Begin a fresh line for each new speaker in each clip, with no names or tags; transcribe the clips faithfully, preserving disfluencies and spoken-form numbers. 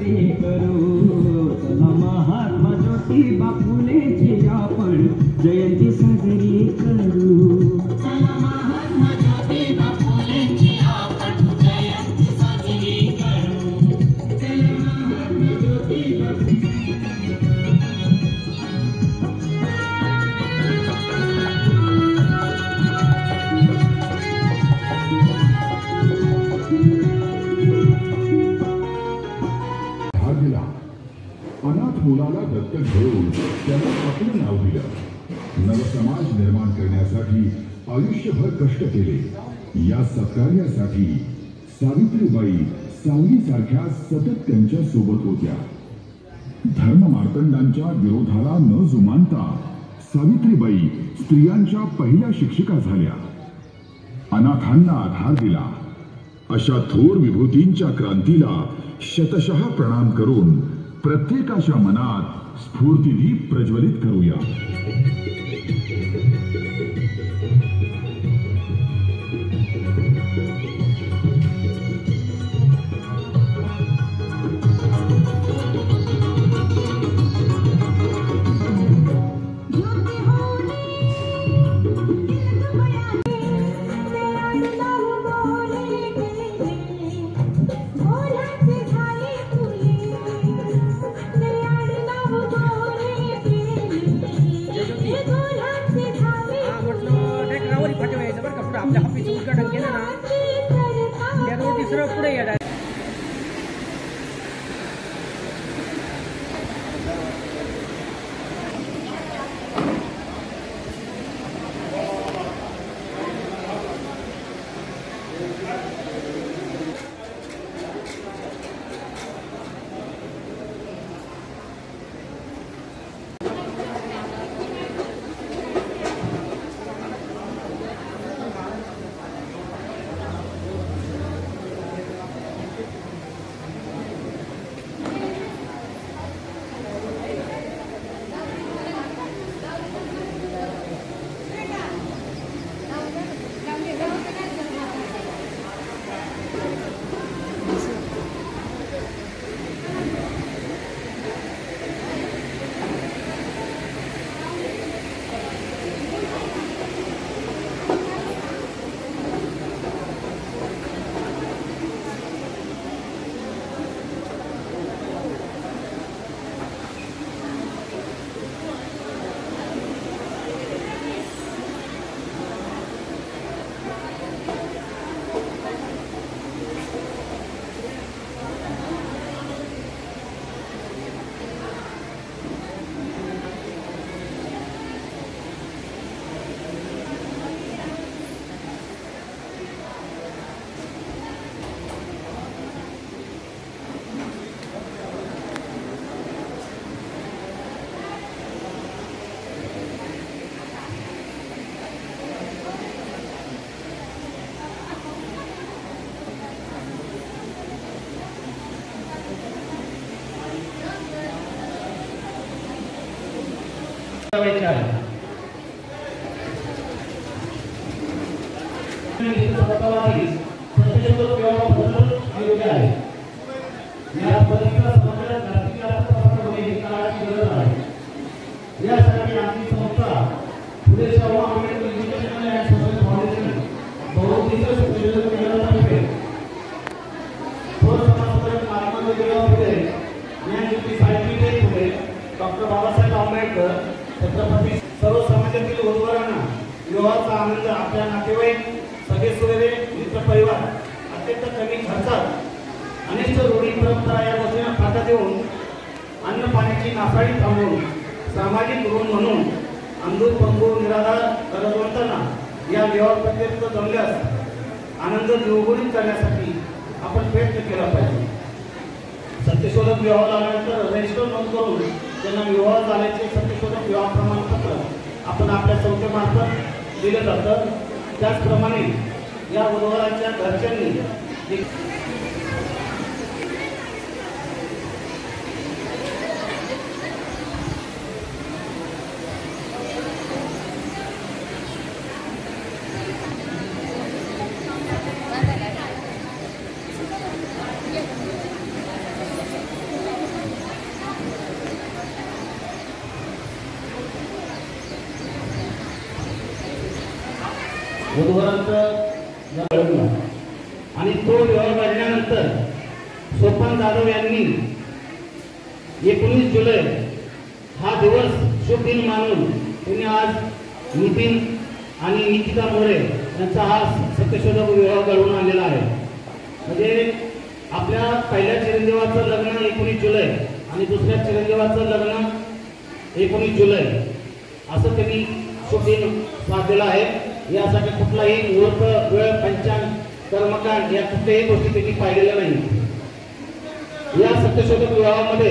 साजरी करू, चला महात्मा ज्योतिबा फुलेची आपण जयंती साजरी करू. चला महात्मा ज्योतिबा फुलेची आपण जयंती साजरी करू. चला महात्मा ज्योतिबा.
अनाथ मुलाला दत्तक घेऊन त्याला आपलं नाव दिलं. नवसमाज निर्माण करण्यासाठी आयुष्यभर कष्ट केले. या सत्कार्यासाठी सावित्रीबाई सावलीसारख्या सतत त्यांच्या सोबत होत्या. धर्ममार्तंडांच्या विरोधाला न जुमानता सावित्रीबाई स्त्रियांच्या पहिल्या शिक्षिका झाल्या. अनाथांना आधार दिला. अशा थोर विभूतींच्या क्रांतीला शतशः प्रणाम करून प्रत्येकाच्या मनात स्फूर्तिदीप प्रज्वलित करूया.
आपल्या हॉपीचं उद्घाटन केलं ना त्या रोटी सरळ पुढे येणार.
यासाठी आमची संस्था पुढे Shahu Ambedkar educational and social foundation बहुउद्देशीय संशोधन केंद्रातर्फे थोर समाजसुधारक महात्मा ज्योतिबा फुले यांची साहित्य पुढे डॉक्टर बाबासाहेब आंबेडकर छत्रपती सर्व समाजातील वधूवरांना विवाहाचा आनंद आपल्या नातेवाईक सगळे सोयरे मित्र परिवार अत्यंत कमी खर्चात अनेक रूढी परंपरा या गोष्टींना फाटा देऊन अन्न पाण्याची नासाडी थांबवून सामाजिक ऋण म्हणून अंधूर पंगू निराधार गरजवंतांना या विवाह प्रत्येक जमल्यास आनंद द्विगुणित करण्यासाठी आपण प्रयत्न केला पाहिजे. सत्यशोधक विवाह झाल्यानंतर रजिस्टर नोंद करून त्यांना विवाह झाल्याचे सत्यशोधक विवाह प्रमाणपत्र आपण आपल्या संस्थेमार्फत दिलं जातं. त्याचप्रमाणे या वधूवरांच्या घरच्यांनी वधूवरांचं घडवलं आणि तो विवाह घडल्यानंतर सोपान जाधव यांनी एकोणीस जुलै हा दिवस शुभ दिन मानून त्यांनी आज नितीन आणि निकिता मोरे यांचा हा सत्यशोधक विवाह घडवून आणलेला आहे. म्हणजे आपल्या पहिल्या चिरंजीवाचं लग्न एकोणीस जुलै आणि दुसऱ्या चिरंजीवाचं लग्न एकोणीस जुलै असं त्यांनी शुभ दिन साधलेला आहे. यासाठी कुठलाही मुहूर्त वेळ पंचांग कर्मकांड या कुठल्याही गोष्टी त्यांनी पाहिलेल्या नाही. या सत्यशोधक विवाहामध्ये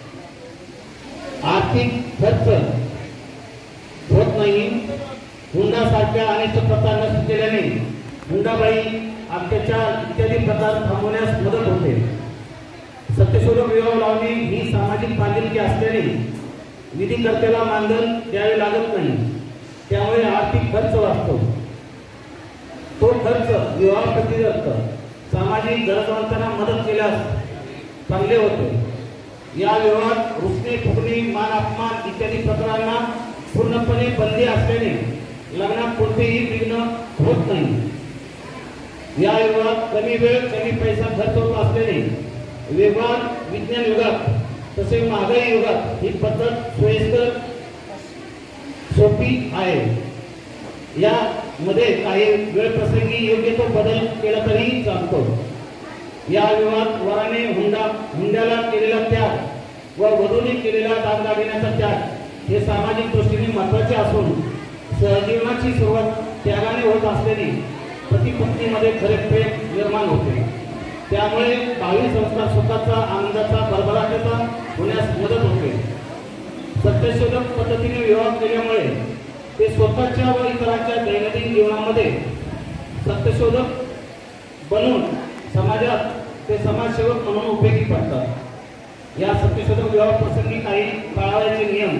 आर्थिक खर्च होत नाही. हुंडासारख्या अनेक प्रथा नष्ट केल्याने हुंडाबाई अत्याचार इत्यादी प्रकार थांबवण्यास मदत होते. सत्यशोधक विवाह लावणे ही सामाजिक बांधिलकी असल्याने विधीकर्त्याला मानधन द्यावे लागत नाही. त्यामुळे आर्थिक खर्च वाचतो. तो खर्च विवाह प्रतिदत्त सामाजिक गरजवंतांना मदत केल्यास चांगले होते. या विवाहात रुसणे फुगणे मान अपमान इत्यादी प्रकारांना पूर्णपणे बंदी असल्याने लग्नात कोणतेही विघ्न होत नाही. या विवाहात कमी वेळ कमी पैसा खर्च होत असल्याने वेगवान विज्ञान युगात तसेच महागाई युगात ही पद्धत सोयीस्कर सोपी आहे. यामध्ये काही वेळ प्रसंगी योग्य तो बदल केला तरी चालतो. या विवाहात वराने हुंडा हुंड्याला केलेला त्याग व वधूने केलेला दागदागिन्याचा त्याग हे सामाजिक दृष्टीने महत्त्वाचे असून सहजीवनाची सुरुवात त्यागाने होत असल्याने पती पत्नीमध्ये खरे प्रेम निर्माण होते. त्यामुळे भावी संस्कार सुखाचा आनंदाचा भरभराटीचा होण्यास मदत होते. सत्यशोधक पद्धतीने विवाह केल्यामुळे ते स्वतःच्या व इतरांच्या दैनंदिन जीवनामध्ये सत्यशोधक बनून समाजात ते समाजसेवक म्हणून उपयोगी पडतात. या सत्यशोधक विवाह प्रसंगी काही पाळावयाचे नियम.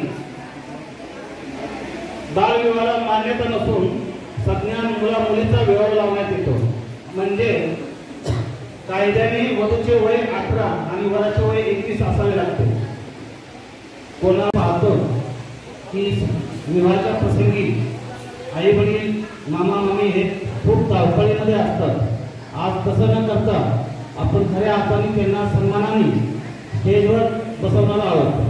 बालविवाहाला मान्यता नसून सज्ञान मुला मुलीचा विवाह लावण्यात येतो. म्हणजे कायद्याने वधूचे वय अठरा आणि वराचे वय एकवीस असावे लागते. कोणा पाहतो की विवाहाच्या प्रसंगी आई वडील मामा मामी हे खूप धावपळीमध्ये असतात. आज तसं न करता आपण खऱ्या हाताने त्यांना सन्मानाने स्टेजवर बसवणार आहोत.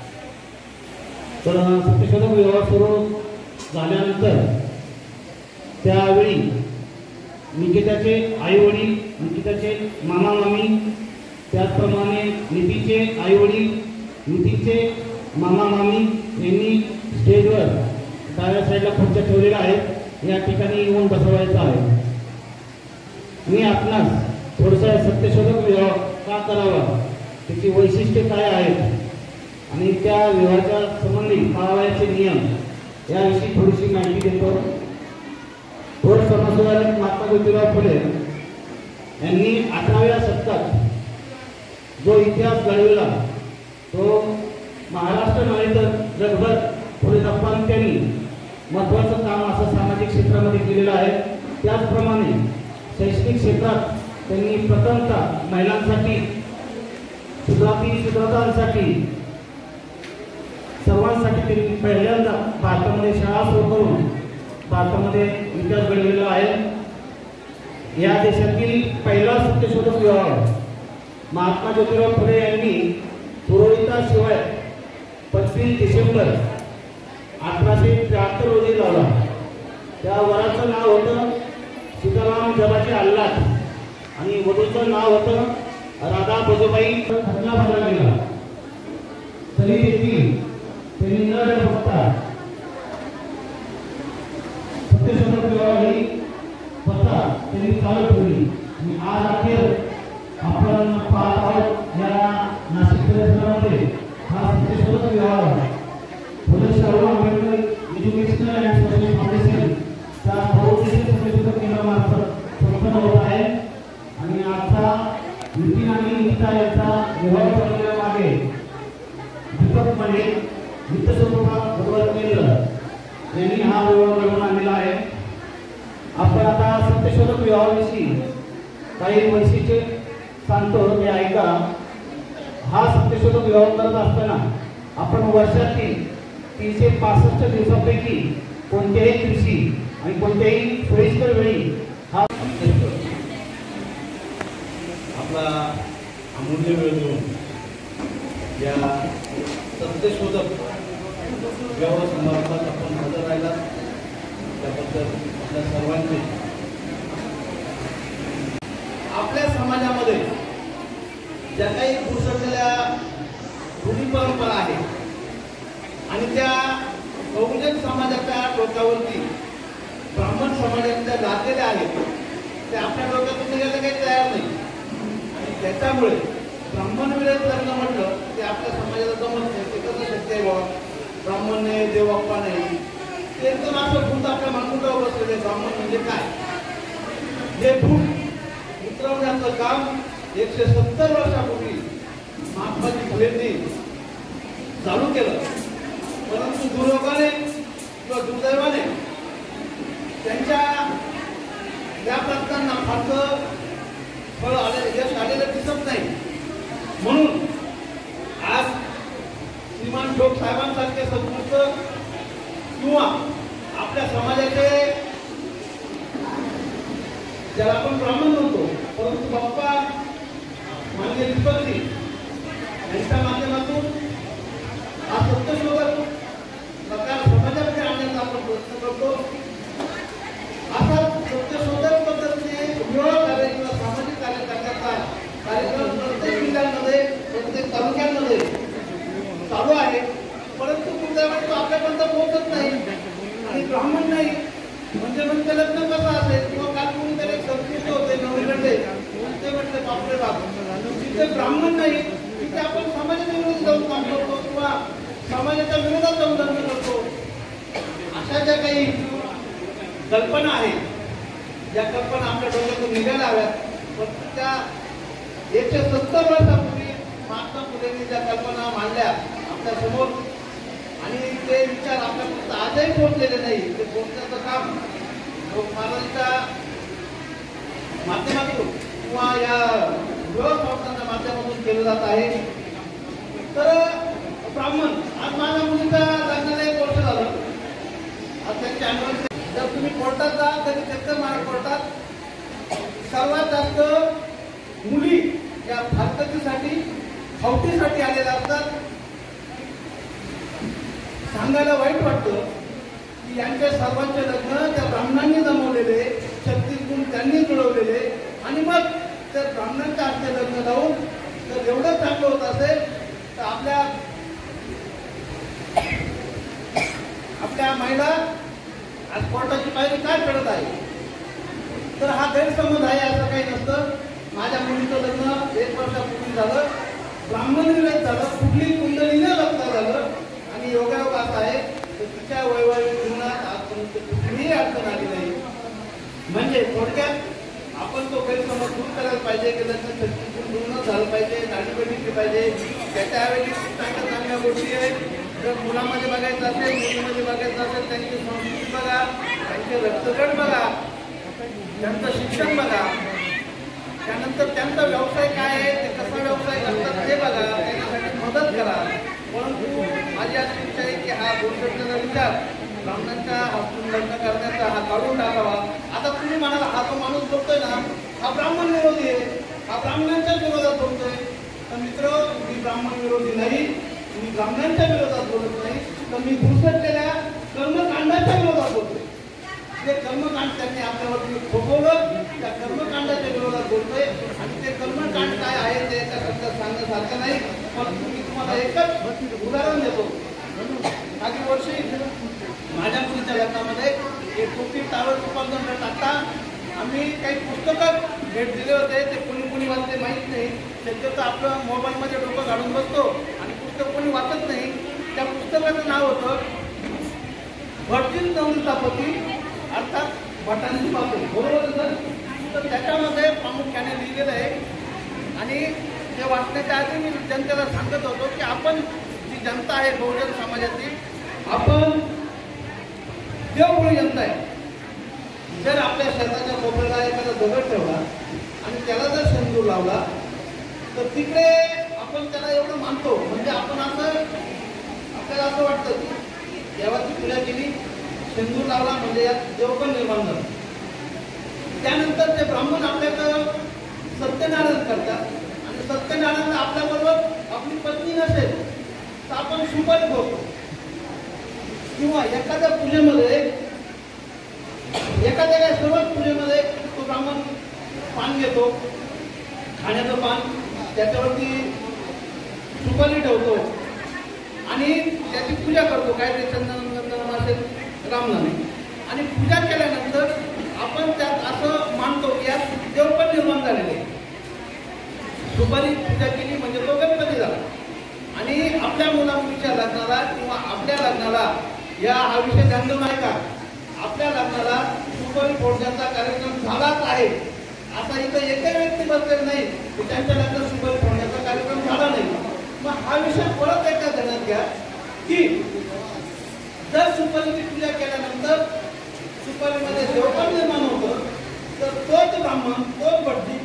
तर सत्यशोधक विवाह सुरू झाल्यानंतर त्यावेळी निकिताचे आई वडील निकिताचे मामा मामी त्याचप्रमाणे नितीचे आई वडील नितीचे मामा मामी यांनी स्टेजवर डाव्या साईडला खुर्च्या ठेवलेल्या आहेत. या ठिकाणी येऊन बसवायचं आहे. मी आपणास थोडंसं सत्यशोधक विवाह का करावा त्याची वैशिष्ट्ये काय आहेत आणि त्या विवाहाच्या संबंधी पाळावयाचे नियम याविषयी थोडीशी माहिती देतो. थोर समाजसुधारक महात्मा ज्योतिराव फुले यांनी अठराव्या शतकात जो इतिहास घडविला तो महाराष्ट्र नव्हे तर जगभर फुले दप्पांनी महत्त्वाचं काम असं सामाजिक क्षेत्रामध्ये केलेलं आहे. त्याचप्रमाणे शैक्षणिक क्षेत्रात त्यांनी प्रथमतः महिलांसाठी सुधाती सुधारतांसाठी सर्वांसाठी त्यांनी पहिल्यांदा भारतामध्ये शाळा सुरू करून भारतामध्ये विकास घडलेला आहे. या देशातील पहिला सत्यशोधक विवाह महात्मा ज्योतिराव फुले यांनी पुरोहिताशिवाय पंचवीस डिसेंबर अठराशे त्र्याहत्तर रोजी लावला. त्या वराचं नाव होतं सीताराम जबाजी आल्हाद आणि वधूचं नाव होतं राधा बजूबाई. खटला भरला गेला तरी देखील त्यांनी न बघता सत्यशोधक विवाह ही प्रथा त्यांनी चालू ठेवली. आणि आज अखेर आपण पाहत आहोत या नाशिक परिसरामध्ये हा सत्यशोधक विवाह Phule Shahu Ambedkar educational and social foundation च्या बहुउद्देशीय सत्यशोधक केंद्रामार्फत संपन्न होत आहे. आणि आता नितीन आणि निकिता यांचा विवाह करण्यामागे दीपक मंडे नित्यस्वरूपा भगवत केंद्र यांनी हा विवाह घडवून आणलेला आहे. आपण आता सत्यशोधक विवाहाविषयी काही वैशिष्ट्ये सांगतो ते ऐका. हा सत्यशोधक विवाह करत असताना आपण वर्षातील तीनशे पासष्ट दिवसापैकी कोणत्याही दिवशी आणि कोणत्याही सोयीस्कर वेळी हा आपला अमूल्य वेळ देऊन या सत्यशोधक व्यवहार समारंभात आपण हजर राहिला त्याबद्दल आपल्या सर्वांचे आपल्या समाजामध्ये ज्या काही घुसळलेल्या रूढी परंपरा आहेत आणि त्या बहुजन समाजाच्या डोक्यावरती ब्राह्मण समाजाच्या लादलेल्या आहेत ते आपल्या डोक्यातून निघायला काही तयार नाही आणि त्याच्यामुळे ब्राह्मण विरोध लग्न म्हटलं ते आपल्या समाजाला जमत नाही ते कसं शक्य आहे बाबा ब्राह्मण नाही देवप्पा नाही ते एकदम असं भूत आपल्या मानकुटावर बसलेले ब्राह्मण म्हणजे काय हे भूत उतरवण्याचं काम एकशे सत्तर वर्षापूर्वी महात्माजी फुलेंनी चालू केलं परंतु दुर्योगाने किंवा दुर्दैवाने त्यांच्या त्या प्रयत्नांना फारसं फळ आले यश आलेलं दिसत नाही म्हणून आज श्रीमान ठोक साहेबांसारखे सद्गुरुस्त किंवा आपल्या समाजाचे ज्याला आपण ब्राह्मण म्हणतो परंतु बाप्पा माननीय दीपकजी यांच्या माध्यमातून हा सत्यशोधक प्रकार समाजामध्ये आणण्याचा आपण प्रयत्न करतो असा सत्यशोधक पद्धतीने विवाह कार्य किंवा सामाजिक कार्य करण्याचा कार्यक्रम प्रत्येक जिल्ह्यांमध्ये प्रत्येक तालुक्यांमध्ये चालू आहे परंतु दुर्दैवाने तो आपल्यापर्यंत पोहोचत नाही आणि ब्राह्मण नाही म्हणजे म्हणजे लग्न कसं असेल किंवा काल कोणीतरी एक संस्कृती होते नवरीकडे ते म्हटले बापरे बाप जिथे ब्राह्मण नाही तिथे आपण समाजाच्या विरोधात जाऊन काम करतो किंवा समाजाच्या विरोधात जाऊन लग्न करतो अशा ज्या काही कल्पना आहेत ज्या कल्पना आपल्या डोक्यातून निघायला हव्यात पण त्या एकशे सत्तर वर्षापूर्वी महात्मा फुलेंनी ज्या कल्पना मांडल्या आपल्या समोर आणि ते विचार आपल्यापर्यंत आजही पोहोचलेले नाही ते पोहोचण्याचं काम महाराजांच्या माध्यमातून किंवा या विवाह संस्थांच्या माध्यमातून केलं जात आहे तर ब्राह्मण आज माझ्या मुलीच्या लग्नाला एक वर्ष झालं आज त्यांची अॅनिव्हर्सरी जर तुम्ही कोर्टात जा तरी चक्कर मारा कोर्टात सर्वात जास्त मुली या फारकतीसाठी खावटीसाठी आलेल्या असतात सांगायला वाईट वाटतं की यांच्या सर्वांचे लग्न त्या ब्राह्मणांनी जमवलेले छत्तीस गुण त्यांनी जुळवलेले आणि मग त्या ब्राह्मणांच्या हस्ते लग्न लावून जर एवढं चांगलं होत असेल तर आपल्या आपल्या महिला आज कोर्टाची पायरी काय करत आहे तर हा गैरसमज आहे असं काही नसतं माझ्या मुलीचं लग्न एक वर्षापूर्वी झालं ब्राह्मण विरोध झालं कुठली कुंडलीने लग्न झालं आणि योगायोग असा आहे तर तिच्या वैवाहिक जीवनात आजपर्यंत कुठलीही अडचण आली नाही म्हणजे थोडक्यात आपण तो गैरसमज दूर करायला पाहिजे की लग्न छत्तीस पूर्ण झालं पाहिजे दाढी बघितली पाहिजे त्याच्याऐवजी चांगल्या चांगल्या गोष्टी आहेत जर मुलामध्ये बघायचं असेल मुलीमध्ये बघायचं असेल त्यांची संस्कृती बघा त्यांचे रक्तगट बघा त्यांचं शिक्षण बघा त्यानंतर त्यांचा व्यवसाय काय आहे ते कसा व्यवसाय करतात ते बघा त्याच्यासाठी मदत करा परंतु माझी अशी इच्छा आहे की हा गोष्टीचा विचार ब्राह्मणांच्या हातून लग्न करण्याचा हा काढून टाकावा आता तुम्ही म्हणाला हा जो माणूस बोलतोय ना हा ब्राह्मण विरोधी आहे हा ब्राह्मणांच्याच विरोधात बोलतोय तर मित्र मी ब्राह्मण विरोधी नाही मी ब्राह्मणांच्या विरोधात बोलत नाही तर मी घुसटलेल्या कर्मकांडाच्या विरोधात बोलतोय ते कर्मकांड त्यांनी आपल्यावरती थोपवलं त्या कर्मकांडाच्या विरोधात बोलतोय आणि ते कर्मकांड काय आहे ते एका शब्दात सांगण्यासारखं नाही पण मी तुम्हाला एकच उदाहरण देतो मागील वर्षी माझ्या मुलीच्या लग्नामध्ये एक कोटी टावर रूपांतर टाकता आम्ही काही पुस्तकं भेट दिले होते ते कोणी कोणी वाचले माहीत नाही शक्यतो आपलं मोबाईलमध्ये डोकं घालून बसतो आणि पुस्तक कोणी वाचत नाही त्या पुस्तकाचं नाव होतं भटजीन नवनीतापती अर्थात भटांची बापू बरोबर सर तर त्याच्यामध्ये प्रामुख्याने लिहिलेलं आहे आणि ते वाचण्याच्या आधी मी जनतेला सांगत होतो की आपण जी जनता आहे बहुजन समाजाची आपण देवभोळी जनता आहे जर आपल्या शेताच्या कोपऱ्याला एखादा दगड ठेवला आणि त्याला जर शेंदूर लावला तर तिकडे आपण त्याला एवढं मानतो म्हणजे आपण असं आपल्याला असं वाटतं की देवाची पूजा केली शेंदूर लावला म्हणजे यात देव पण निर्माण झाला. त्यानंतर ते ब्राह्मण आपल्याकडं सत्यनारायण करतात आणि सत्यनारायण आपल्याबरोबर आपली पत्नी नसेल तर आपण सुपारी बोलतो किंवा एखाद्या पूजेमध्ये एखाद्या काय सर्वच पूजेमध्ये तो ब्राह्मण पान घेतो, खाण्याचं पान, त्याच्यावरती सुपारी ठेवतो आणि त्याची पूजा करतो. काय ते चंदन चंदन असेल रामनामे आणि पूजा केल्यानंतर आपण त्यात असं मानतो की यात देव पण निर्माण झालेले. सुपारी पूजा केली म्हणजे तो गणपती झाला. आणि आपल्या मुला मुलीच्या लग्नाला किंवा आपल्या लग्नाला या हा विषय ध्यान आहे का, आपल्या लग्नाला सुपारी फोडण्याचा कार्यक्रम झालाच आहे असा इथं एकही व्यक्ती बसलेला नाही की त्यांच्या लग्नात सुपारी फोडण्याचा कार्यक्रम झाला नाही. मग हा विषय परत एकदा ध्यानात घ्या की जर सुपारीची पूजा केल्यानंतर सुपारीमध्ये देव पण निर्माण होतं तर तोच ब्राह्मण तोच भटजी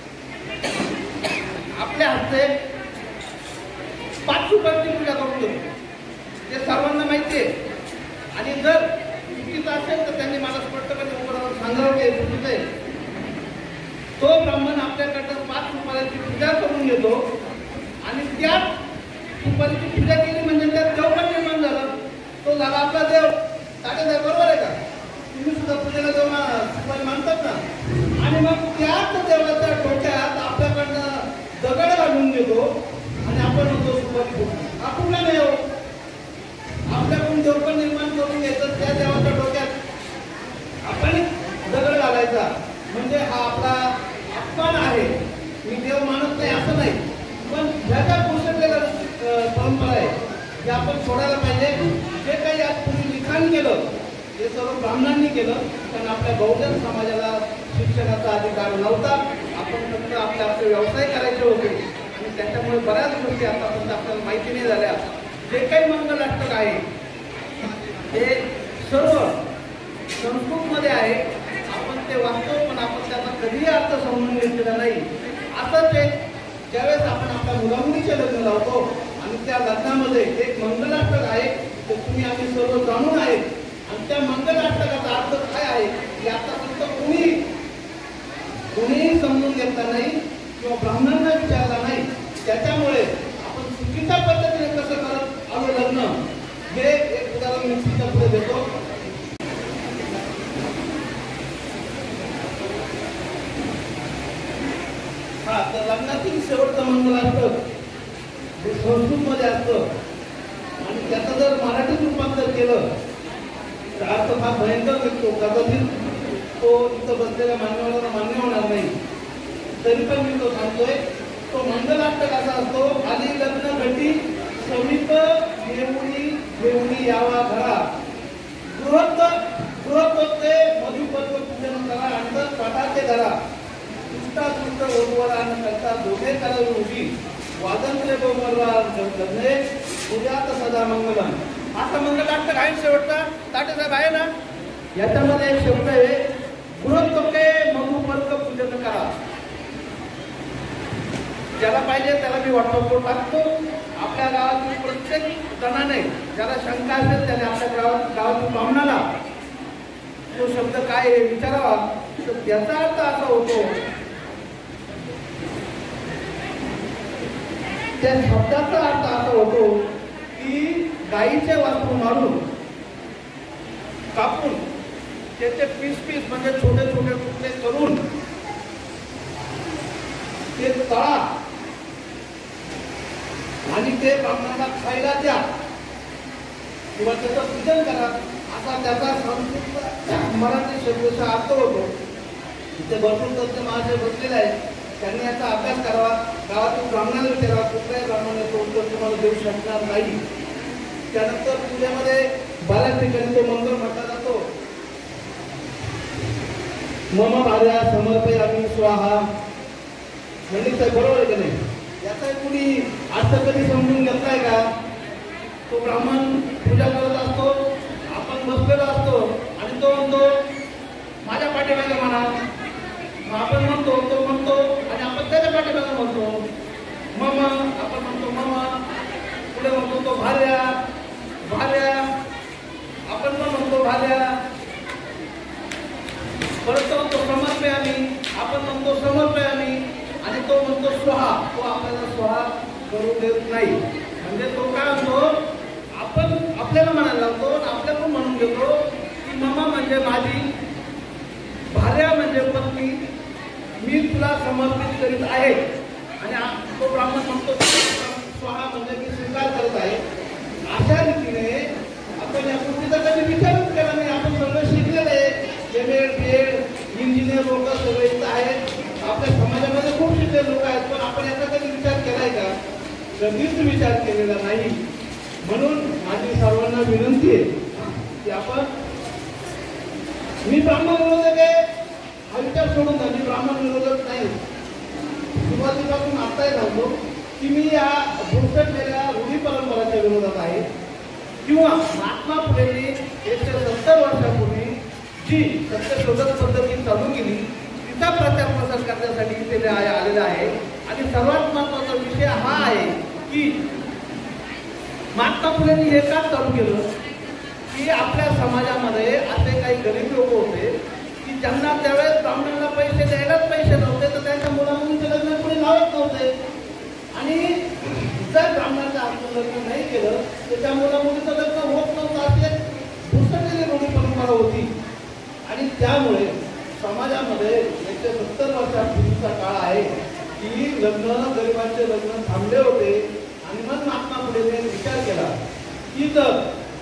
आपल्या हस्ते पाच सुपारीची पूजा करून देतो. ते सर्वांना माहिती आहे. आणि जर चुकीचं असेल तर त्यांनी मला स्पष्टपणे सांगावं की चुकीचं आहे. तो ब्राह्मण आपल्याकडं पाच सुपारीची पूजा करून घेतो आणि त्यात सुपारीची पूजा केली म्हणजे त्यात देव पण निर्माण झालं. तो झाला आपला देव. ताटेसाहेब बरोबर आहे का? तुम्ही सुद्धा पूजेला देव सुपारी मानतात ना. आणि मग त्याच देवाच्या डोक्यात आपल्याकडनं दगड घालून घेतो आणि आपण म्हणतो सुपारी आपण नाही हो. आपल्याकडून देव पण निर्माण करून घ्यायचं त्या देवाच्या डोक्यात आपण दगड घालायचा म्हणजे हा आपला अपमान आहे. मी देव मानत नाही असं नाही, पण ज्याच्या पोषणलेला परंपरा आहे जे आपण सोडायला पाहिजे. जे काही आज पूर्वी लिखाण केलं हे सर्व ब्राह्मणांनी केलं कारण आपल्या बहुजन समाजाला शिक्षणाचा अधिकार नव्हता. आपण फक्त आपले आपले व्यवसाय करायचे होते आणि त्याच्यामुळे बऱ्याच गोष्टी आतापर्यंत आपल्याला माहिती नाही झाल्या. जे काही मंगलाष्टक आहे ते सर्व संस्कृतमध्ये आहे. आपण ते वाचतो पण आपण त्याचा कधीही अर्थ समजून घेतलेला नाही. असंच एक ज्यावेळेस आपण आपल्या मुलामुलीचे लग्न लावतो आणि त्या लग्नामध्ये एक मंगलाष्टक आहे ते तुम्ही आम्ही सर्व जाणून आहे आणि त्या मंगलाष्टकाचा अर्थ काय आहे हे आतापर्यंत कुणी कुणीही समजून घेतला नाही किंवा ब्राह्मणांना विचारला नाही. त्याच्यामुळे आपण चुकीच्या पद्धतीने कसं करत आलो लग्न हे एक उदाहरण मी तुमच्या पुढे देतो. हा तर लग्नातील शेवटचं मंगलाष्टक हे संस्कृतमध्ये असतं आणि त्याचं जर मराठीत रूपांतर केलं तर अर्थ फार भयंकर निघतो. कदाचित तो इथं बसलेल्या मान्यवरांना मान्य होणार नाही तरी पण मी तो सांगतोय. तो मंगलाष्टक असा असतो. आली लग्न घटी समीप घेऊनी घेऊनी यावा घरा गृहस्थ गृहस्थे मधुपर्व पूजन करा अंतर पाठाचे धरा दुष्टा दुष्ट वधूवरा न करता दोघे करावी उभी वादंत्रे गोमरवा लग्ने पूजात सदा मंगलम. असा मंगलाष्टक आहे शेवटचा. ताटेसाहेब आहे ना. याच्यामध्ये एक शब्द आहे गृहस्थे मधुपर्व पूजन करा. ज्याला पाहिजे त्याला मी व्हॉट्सअपवर टाकतो. आपल्या गावातील प्रत्येक जणाने ज्याला शंका असेल त्याने आपल्या गावात गावातील ब्राह्मणाला तो शब्द काय आहे विचारावा. तर त्याचा अर्थ असा होतो त्या शब्दाचा अर्थ असा होतो की गाईचे वासरू मारून कापून त्याचे पीस पीस म्हणजे छोटे छोटे तुकडे करून ते तळा आणि ते ब्राह्मणाला खायला द्या किंवा त्याचं पूजन करा असा त्याचा संस्कृत मराठी शब्दाचा अर्थ होतो. इथे भरपूर तज्ञ महाशय बसलेले आहेत. त्यांनी याचा अभ्यास करावा. गावातील ब्राह्मणाला विचारावा. कुठल्याही ब्राह्मणाचं उत्तर तुम्हाला देऊ शकणार नाही. त्यानंतर पूजेमध्ये बऱ्याच ठिकाणी तो मंगल म्हटला जातो. मम भार्या समर्पयामि स्वाहा. म्हणजे बरोबर आहे का नाही. याचा कुणी अर्थ कधी समजून घेतलाय का? तो ब्राह्मण पूजा करत असतो, आपण बसलेलो असतो आणि तो म्हणतो माझ्या पाठीमागे म्हणा. आपण म्हणतो तो म्हणतो आणि आपण त्याच्या पाठीमागे म्हणतो मम. आपण म्हणतो मम. पुढे म्हणतो तो भार्या भार्या. आपण पण म्हणतो भाल्या, परत तो म्हणतो समर्पयामी, आपण म्हणतो समर्पयामी, आणि तो म्हणतो स्वहा, तो आपल्याला स्वहा करू देत नाही. म्हणजे तो काय म्हणतो, आपण आपल्याला म्हणायला लागतो, आपल्याला म्हणून घेतो की ममा म्हणजे माझी, भार्या म्हणजे पत्नी, मी तुला समर्पित करीत आहे. आणि तो ब्राह्मण म्हणतो स्वहा म्हणजे मी स्वीकार करत आहे. अशा रीतीने आपण या गोष्टीचा कधी विचारच केला नाही. आपण सगळं शिकलेलं आहे, M Ed B Ed engineer लोक सगळे इथं आहेत, आपल्या समाजामध्ये खूप शिकलेले लोक आहेत, पण आपण याचा कधी विचार केलाय का? कधीच विचार केलेला नाही. म्हणून माझी सर्वांना विनंती आहे की आपण, मी ब्राह्मण विरोधक आहे हा विचार सोडून द्या, मी ब्राह्मण विरोधक नाही. सुरुवातीपासून आताही सांगतो की मी या भुरकटलेल्या रूढी परंपराच्या विरोधात आहे, किंवा महात्मा फुलेंनी एकशे सत्तर वर्षापूर्वी जी सत्यशोधक पद्धती चालू केली तिचा प्रचार प्रसार करण्यासाठी इथे आलेला आहे. आणि सर्वात महत्वाचा विषय हा आहे की महात्मा फुलेंनी हे का चालू केलं की आपल्या समाजामध्ये असे काही गरीब लोक होते की ज्यांना त्यावेळेस ब्राह्मणांना पैसे द्यायलाच पैसे नव्हते, तर त्यांच्या मुलामुलींचे लग्न कोणी लावत नव्हते. आणि जर ब्राह्मणाचं आपण लग्न नाही केलं तर त्या मुलामुलीचं लग्न होत नव्हतं, अशी पुस्तकेली रूढी परंपरा होती. आणि त्यामुळे समाजामध्ये एकशे सत्तर वर्षापूर्वीचा काळ आहे की लग्न, गरिबांचे लग्न थांबले होते. आणि मग महात्मा फुलेंनी विचार केला की जर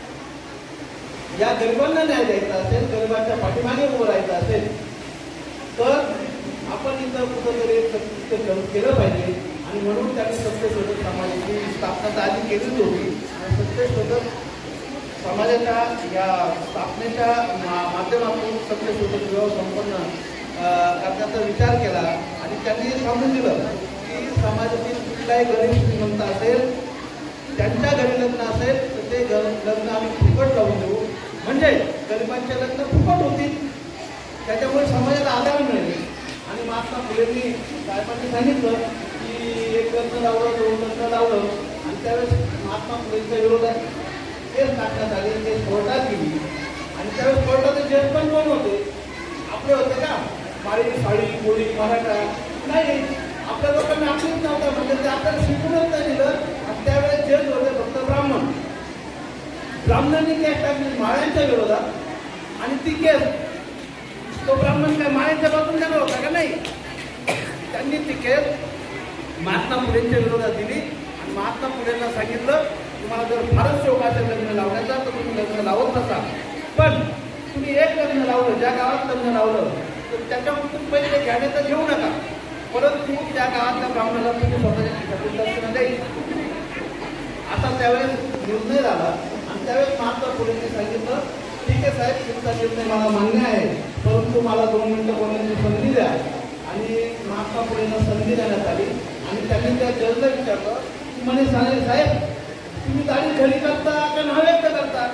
या गरिबांना न्याय द्यायचा असेल, गरिबांच्या पाठीमागे उभं राहायचं असेल, तर आपण इथं कुठंतरी सत्य केलं पाहिजे. आणि म्हणून त्यांनी सत्यशोधक समाजाची स्थापना आधी केलीच होती. आणि सत्यशोधक समाजाच्या या स्थापनेच्या माध्यमातून सत्यशोधक विवाह संपन्न करण्याचा विचार केला. आणि त्यांनी सांगून दिलं की समाजातील कुठलाही गरीब श्रीमंत असेल, त्यांच्या घरी लग्न असेल तर ते लग्न आम्ही फुकट लावून देऊ. म्हणजे गरिबांचे लग्न फुकट होतील, त्याच्यामुळे समाजाला आधार मिळेल. आणि महात्मा फुलेंनी साहेबांनी सांगितलं की एक लग्न लावलं, दोन लग्न लावलं, आणि त्यावेळेस महात्मा फुलेंच्या विरोधात केस टाकण्यात आले, केस कोर्टात गेली. आणि त्यावेळेस कोर्टाचे जज पण कोण होते? आपले होते का? माळी, साडी, कोळी, मराठा नाही, आपल्या लोकांना आपलीच नव्हतं, म्हणजे ते आपल्याला शिकूनच नाही दिलं. आणि त्यावेळेस जज होते फक्त ब्राह्मण. ब्राह्मणांनी केस टाकली माळ्यांच्या विरोधात, आणि ती केस तो ब्राह्मण काय माळ्यांच्या बाजून देणार होता का? नाही, त्यांनी ती केस महात्मा फुलेंच्या विरोधात दिली. आणि महात्मा फुलेंना सांगितलं, तुम्हाला जर फारच शौक असेल लग्न लावण्याचा तर तुम्ही लग्न लावत नसा, पण तुम्ही एक लग्न लावलं, ज्या गावात लग्न लावलं तर त्याच्याकडून पैसे घेण्याचं घेऊ नका, परंतु त्या गावातल्या ब्राह्मणाला तुम्ही स्वतःच्या खिशातून दक्षिणा द्यायची. असा त्यावेळेस निर्णय झाला. आणि त्यावेळेस महात्मा फुलेंनी सांगितलं, ठीक आहे साहेब, तुमचा निर्णय मला मान्य आहे, परंतु मला दोन मिनिटं बोलण्याची संधी द्या. आणि महात्मा फुलेंना संधी देण्यात आली. आणि त्यांनी त्या जजला विचारलं, म्हणे सांगेल साहेब तुम्ही दाढी घरी करता का नाव व्यक्त करता?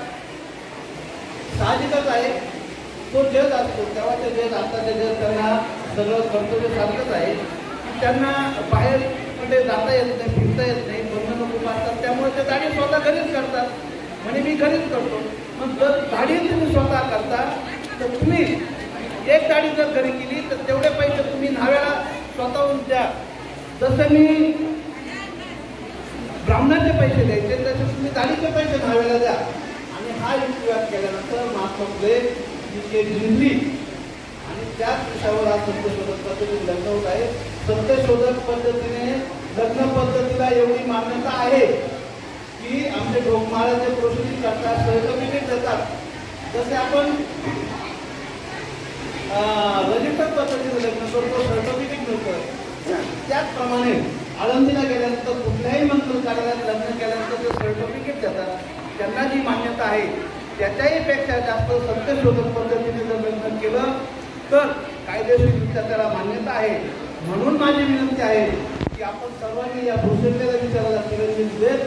साहजिकच आहे, तो जज असतो तेव्हाचे जज, आताचे जज, त्यांना सगळं कर्तव्य सारखंच आहे की त्यांना बाहेर कुठे जाता येत नाही, फिरता येत नाही, बंधनं खूप असतात, त्यामुळे ते दाढी स्वतः घरीच करतात. म्हणजे मी घरीच करतो. मग जर दाढी तुम्ही स्वतः करता तर तुम्ही एक दाढी जर घरी केली तर तेवढे पैसे तुम्ही न्हाव्याला स्वतःहून द्या. जसं मी ब्राह्मणाचे पैसे द्यायचे तसे तुम्ही दाढीचे पैसे न्हाव्याला द्या. आणि हा युक्तिवाद केल्यानंतर महात्मा फुले ही केस जिंकली. आणि त्याच विषयावर आज सत्यशोधक पद्धतीने लग्न होत आहे. सत्यशोधक पद्धतीने लग्न पद्धतीला एवढी मान्यता आहे की आमचे ढोकमाळाचे प्रोसिडिंग करतात, सर्टिफिकेट देतात. जसे आपण रजिस्टर पद्धतीने लग्न करतो, सर्टिफिकेट मिळतं, त्याचप्रमाणे आळंदीला गेल्यानंतर कुठल्याही मंगल कार्यालयात लग्न केल्यानंतर ते सर्टिफिकेट देतात. त्यांना जी मान्यता आहे त्याच्याही पेक्षा जास्त सत्यशोधक पद्धतीने जर लग्न केलं तर कायदेशीररित्या त्याला मान्यता आहे. म्हणून माझी विनंती आहे की आपण सर्वांनी या भुसरलेल्या विचाराला चिरंजीव देत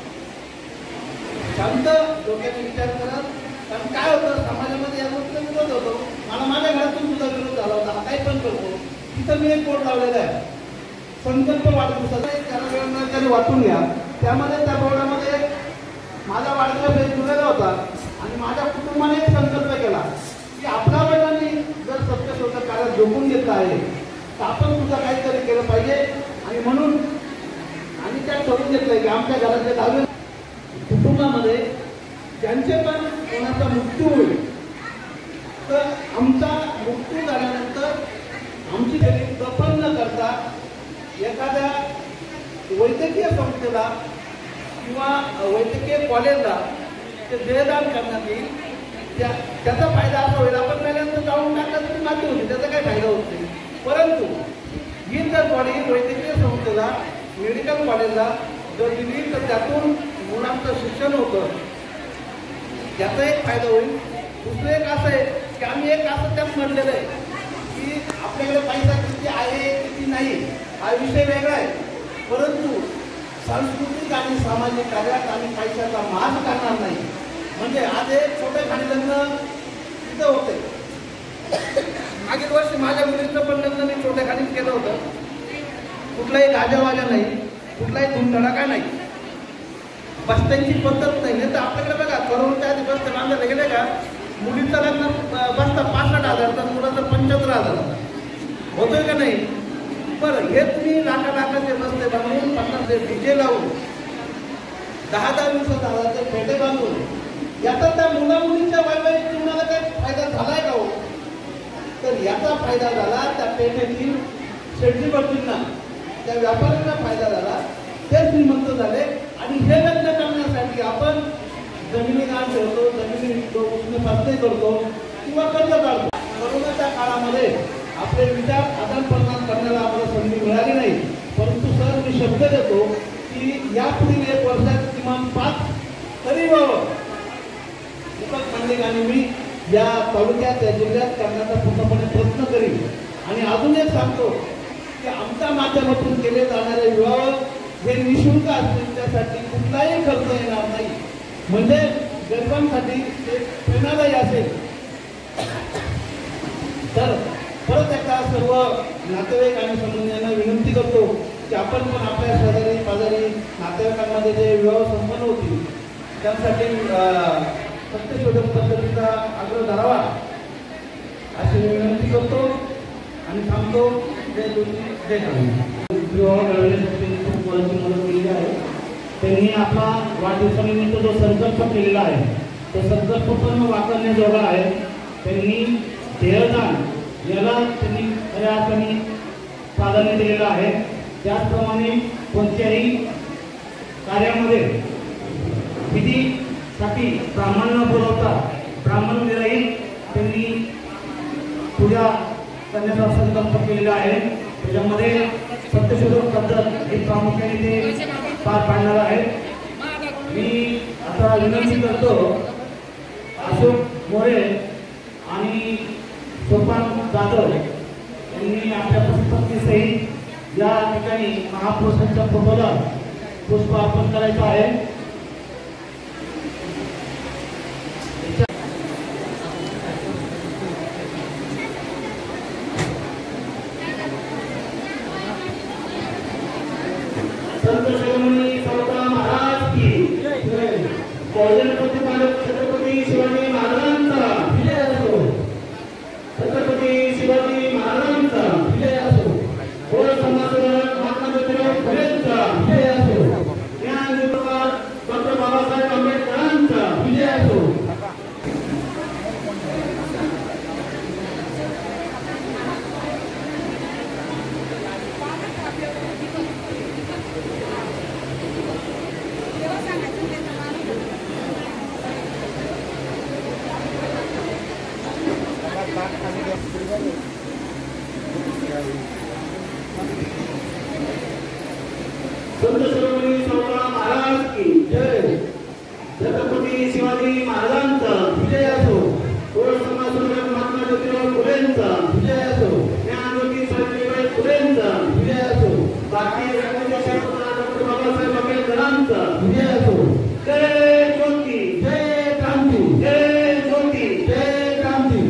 शांत डोक्याने विचार करत. कारण काय होतं, समाजामध्ये या गोष्टीचा विरोध होतो. मला माझ्या घरातून सुद्धा विरोध झाला होता, हा काही पण करतो. तिथं मी एक बोर्ड लावलेला आहे, संकल्प वाढदिवसाचा एक चार वेळा त्याने वाटून घ्या. त्यामध्ये त्या बोर्डामध्ये माझा वाढदिवस एक जुलैला होता आणि माझ्या कुटुंबाने एक संकल्प आमच्या घरातले दहावी कुटुंबामध्ये ज्यांचे पण कोणाचा मृत्यू होईल तर आमचा मृत्यू झाल्यानंतर आमची दफन न करता एखाद्या वैद्यकीय संस्थेला किंवा वैद्यकीय कॉलेजला ते देहदान करण्यात येईल. त्या त्याचा फायदा असा होईल आपण मेल्यानंतर जाऊन टाकला तरी माती होती, त्याचा काही फायदा होत नाही. परंतु ही जर बॉडी वैद्यकीय संस्थेला मेडिकल कॉलेजला जर दिली तर त्यातून मुलांचं शिक्षण होतं, त्याचा एक फायदा होईल. दुसरं एक असं आहे की आम्ही एक असं त्यात म्हणलेलं आहे की आपल्याकडे पैसा किती आहे किती नाही हा विषय वेगळा आहे, परंतु सांस्कृतिक आणि सामाजिक कार्यात आम्ही पैशाचा माज करणार नाही. म्हणजे आज एक छोटे खाणी लग्न तिथं होते. मागील वर्षी माझ्या मुलीचं पण लग्न मी छोट्या खाणीत केलं होतं. कुठलाही गाजावाजा नाही, कुठलाही धुमधडाका नाही, बस्त्यांची पद्धत नाही. नाही तर आपल्याकडे बघा करोनाच्या आधी बसते बांधायला गेले का मुलीचं लग्न बसता पासष्ट हजारचा, मुलाचं पंच्याहत्तर हजाराचा होतोय का नाही. बरं हे तुम्ही लाखा लाखाचे बसते बांधून पन्नास डीजे लावून दहा दहा वीस हजाराचे पेटे बांधून याचा त्या मुला मुलींच्या वैवाहिक जीवनाला काही फायदा झालाय का हो. तर याचा फायदा झाला त्या पेठेतील शेट्टीपट्टींना, त्या व्यापाऱ्यांना फायदा झाला, ते श्रीमंत झाले. आणि हे लग्न करण्यासाठी आपण जमिनी दान ठेवतो, जमिनी विकतो, उष्णपासणी करतो किंवा कर्ज काढतो. कोरोनाच्या काळामध्ये आपले विचार आदान प्रदान करण्याला आम्हाला संधी मिळाली नाही, परंतु सर मी शब्द देतो की यापुढील एक वर्षात किमान पाच तरी व्हावं दीपक मंडलिक आणि मी या तालुक्यात या जिल्ह्यात करण्याचा पूर्णपणे प्रयत्न करीन. आणि अजून एक सांगतो की आमच्या माध्यमातून केले जाणारे विवाह हे निशुल्क असतील, त्यासाठी कुठलाही खर्च येणार नाही. म्हणजे गरिबांसाठी ते प्रेरणादायी असेल. तर परत एकदा सर्व नातेवाईक आणि संबंधियांना विनंती करतो की आपण पण आपल्या शेजारी पाजारी नातेवाईकांमध्ये जे विवाह संपन्न होतील त्यासाठी सत्यशोधक पद्धतीचा आग्रह धरावा अशी विनंती करतो आणि थांबतो. जय जोशी जय ठाकरे. विवाह घडवण्यासाठी खूप मोलाची मदत केलेली आहे. त्यांनी आपला वाढदिवसानिमित्त जो संकल्प केलेला आहे तो संकल्प पण वापरण्याजोगा आहे. त्यांनी देहदान याला त्यांनी खऱ्या अर्थाने प्राधान्य दिलेलं आहे. त्याचप्रमाणे कोणत्याही कार्यामध्ये विधीसाठी ब्राह्मण न बोलवता ब्राह्मण विरहित त्यांनी पूजा करण्याचा संकल्प केलेला आहे. त्याच्यामध्ये सत्यशोधक पद्धत ही प्रामुख्याने ते पार पाडणार आहे. मी आता विनंती करतो अशोक मोरे आणि सोपान जाधव यांनी आपल्या पुष्पसहित या ठिकाणी महापुरुषांच्या फोटोला पुष्प अर्पण करायचं आहे. संत शिरोमणी सावता महाराज की कॉलेज प्रतिपादक छत्रपती शिवाजी महाराजांचा विजय असो. छत्रपती शिवाजी महाराजांचा विजय असो. थोर समाजसेवक महात्मा ज्योतिराव फुलेंचा विजय असो. ज्ञानविभाग डॉक्टर बाबासाहेब आंबेडकरांचा विजय असो. संत शिरोमणी सावता महाराज की जय. छत्रपती शिवाजी महाराजांचा विजय असो. थोर समाजसेवक महात्मा ज्योतिराव फुलेंचा विजय असो. ज्ञानज्योती सावित्रीबाई फुलेंचा विजय असो. भारतीय डॉक्टर बाबासाहेब आंबेडकरांचा विजय असो. जय ज्योती जय क्रांती जय ज्योती जय क्रांती.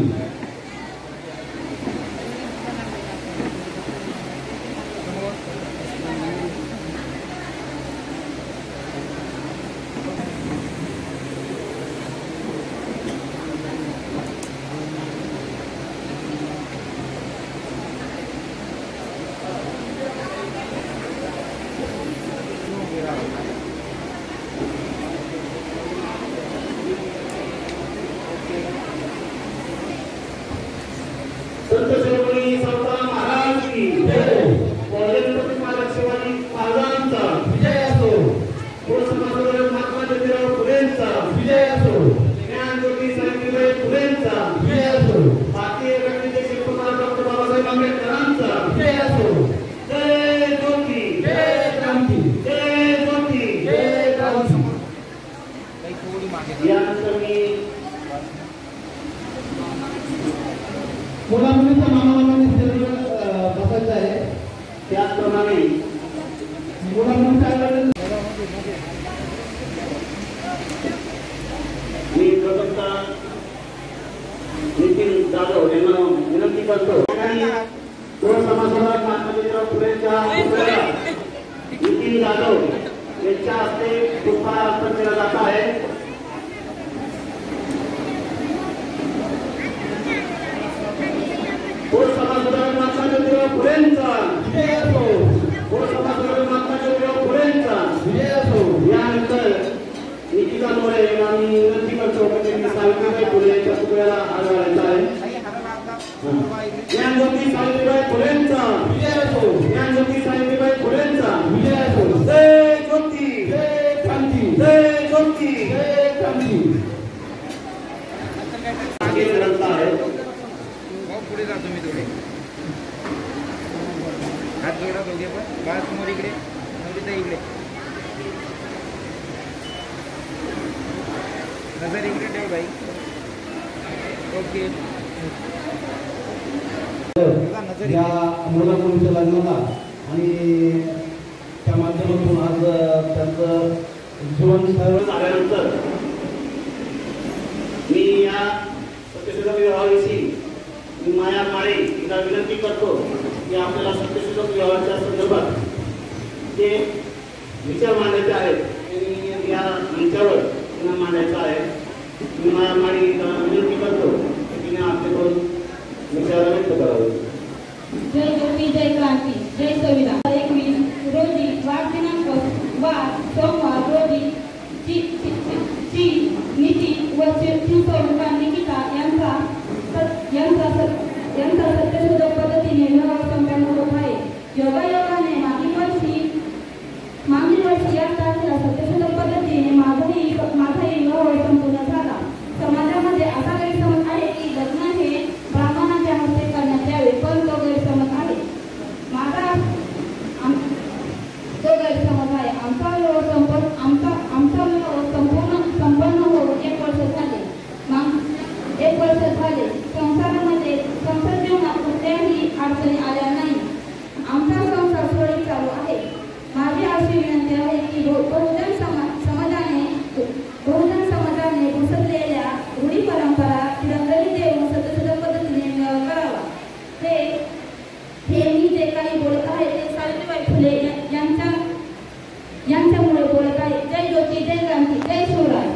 मुला मुलीच्या मामामामाने स्टेजवर बसायचं आहे. त्याचप्रमाणे मुला मुलीच्या मी प्रथमतः नितीन जाधव यांना विनंती करतो. दोन समाजसेवक माननीय पुढेच्या नितीन जाधव यांच्या हस्ते पुष्पहार अर्पण केला जात आहे. दोन समाजसेवक माननीय पुढेंचा विजय असो. दोन समाजसेवक माननीय पुढेंचा विजय असो. यानंतर निकिता मोरे यांना मी विनंती करतो की त्यांनी सावित्रीबाई फुले यांच्या पुतळ्याला हार घालायचा आहे. ज्ञानज्योती सावित्रीबाई फुलेंचा विजय असो. ज्ञानज्योती सावित्रीबाई फुलेंचा विजय असो. जय ज्योती जय क्रांती जय ज्योती जय क्रांती. ग्रंथ आहे.
पुढे जातो मी थोडे हात जोडा दोघे पण बाळ समोर इकडे नवरीता इकडे नजर इकडे ठेव बाई. ओके
या मुला मुलीच्या लग्नाला आणि त्या माध्यमातून आज त्यांचं जीवन सर्व झाल्यानंतर मी या सत्यशोधक विवाहाविषयी मी माया माळे हिला विनंती करतो की आपल्याला सत्यशोधक विवाहाच्या संदर्भात जे विचार मांडायचे आहेत ते या मंचावर त्यांना मांडायचं आहे. मी माया माळे हिला विनंती करतो की तिने आपल्याकडून विचार व्यक्त करावे.
जय ज्योती जय क्रांती जय संविधान. एकवीस रोजी वाढ दिनांक वार सोमवार रोजी ची ची नीती व चिंचोडकर निकिता यांचा यांचा यांचा सत्यशोधक पद्धतीने विवाह संपन्न होत आहे. योगायोगाने मागील वर्षी मागील वर्षी या तारखेला सत्यशोधक पद्धतीने माझाही माझाही विवाह संपूर्ण झाला. समाजामध्ये असा गैरसमज आहे की लग्न हे ब्राह्मणाच्या हस्ते करण्यात यावे, पण तो गैरसमज आहे. माझा तो गैरसमज आहे. आमचा विवाह संपूर्ण आमचा आमचा विवाह संपूर्ण संपन्न होऊन एक वर्ष झाले. एक वर्ष झाले. संसारामध्ये संसार जीवनात कुठल्याही अडचणी आल्या नाही. आमचा संसार सुरळीत चालू आहे. माझी अशी विनंती आहे की बहुजन समाजाने बहुजन समाजाने घुसलेल्या रूढी परंपरा तिरंगली देऊन सत्यशोधक पद्धतीने विवाह करावा. हे हे मी जे काही बोलत आहे ते सावित्रीबाई फुले यांच्या यांच्यामुळे बोलत आहे. जय ज्योती जय क्रांती जय शिवराय.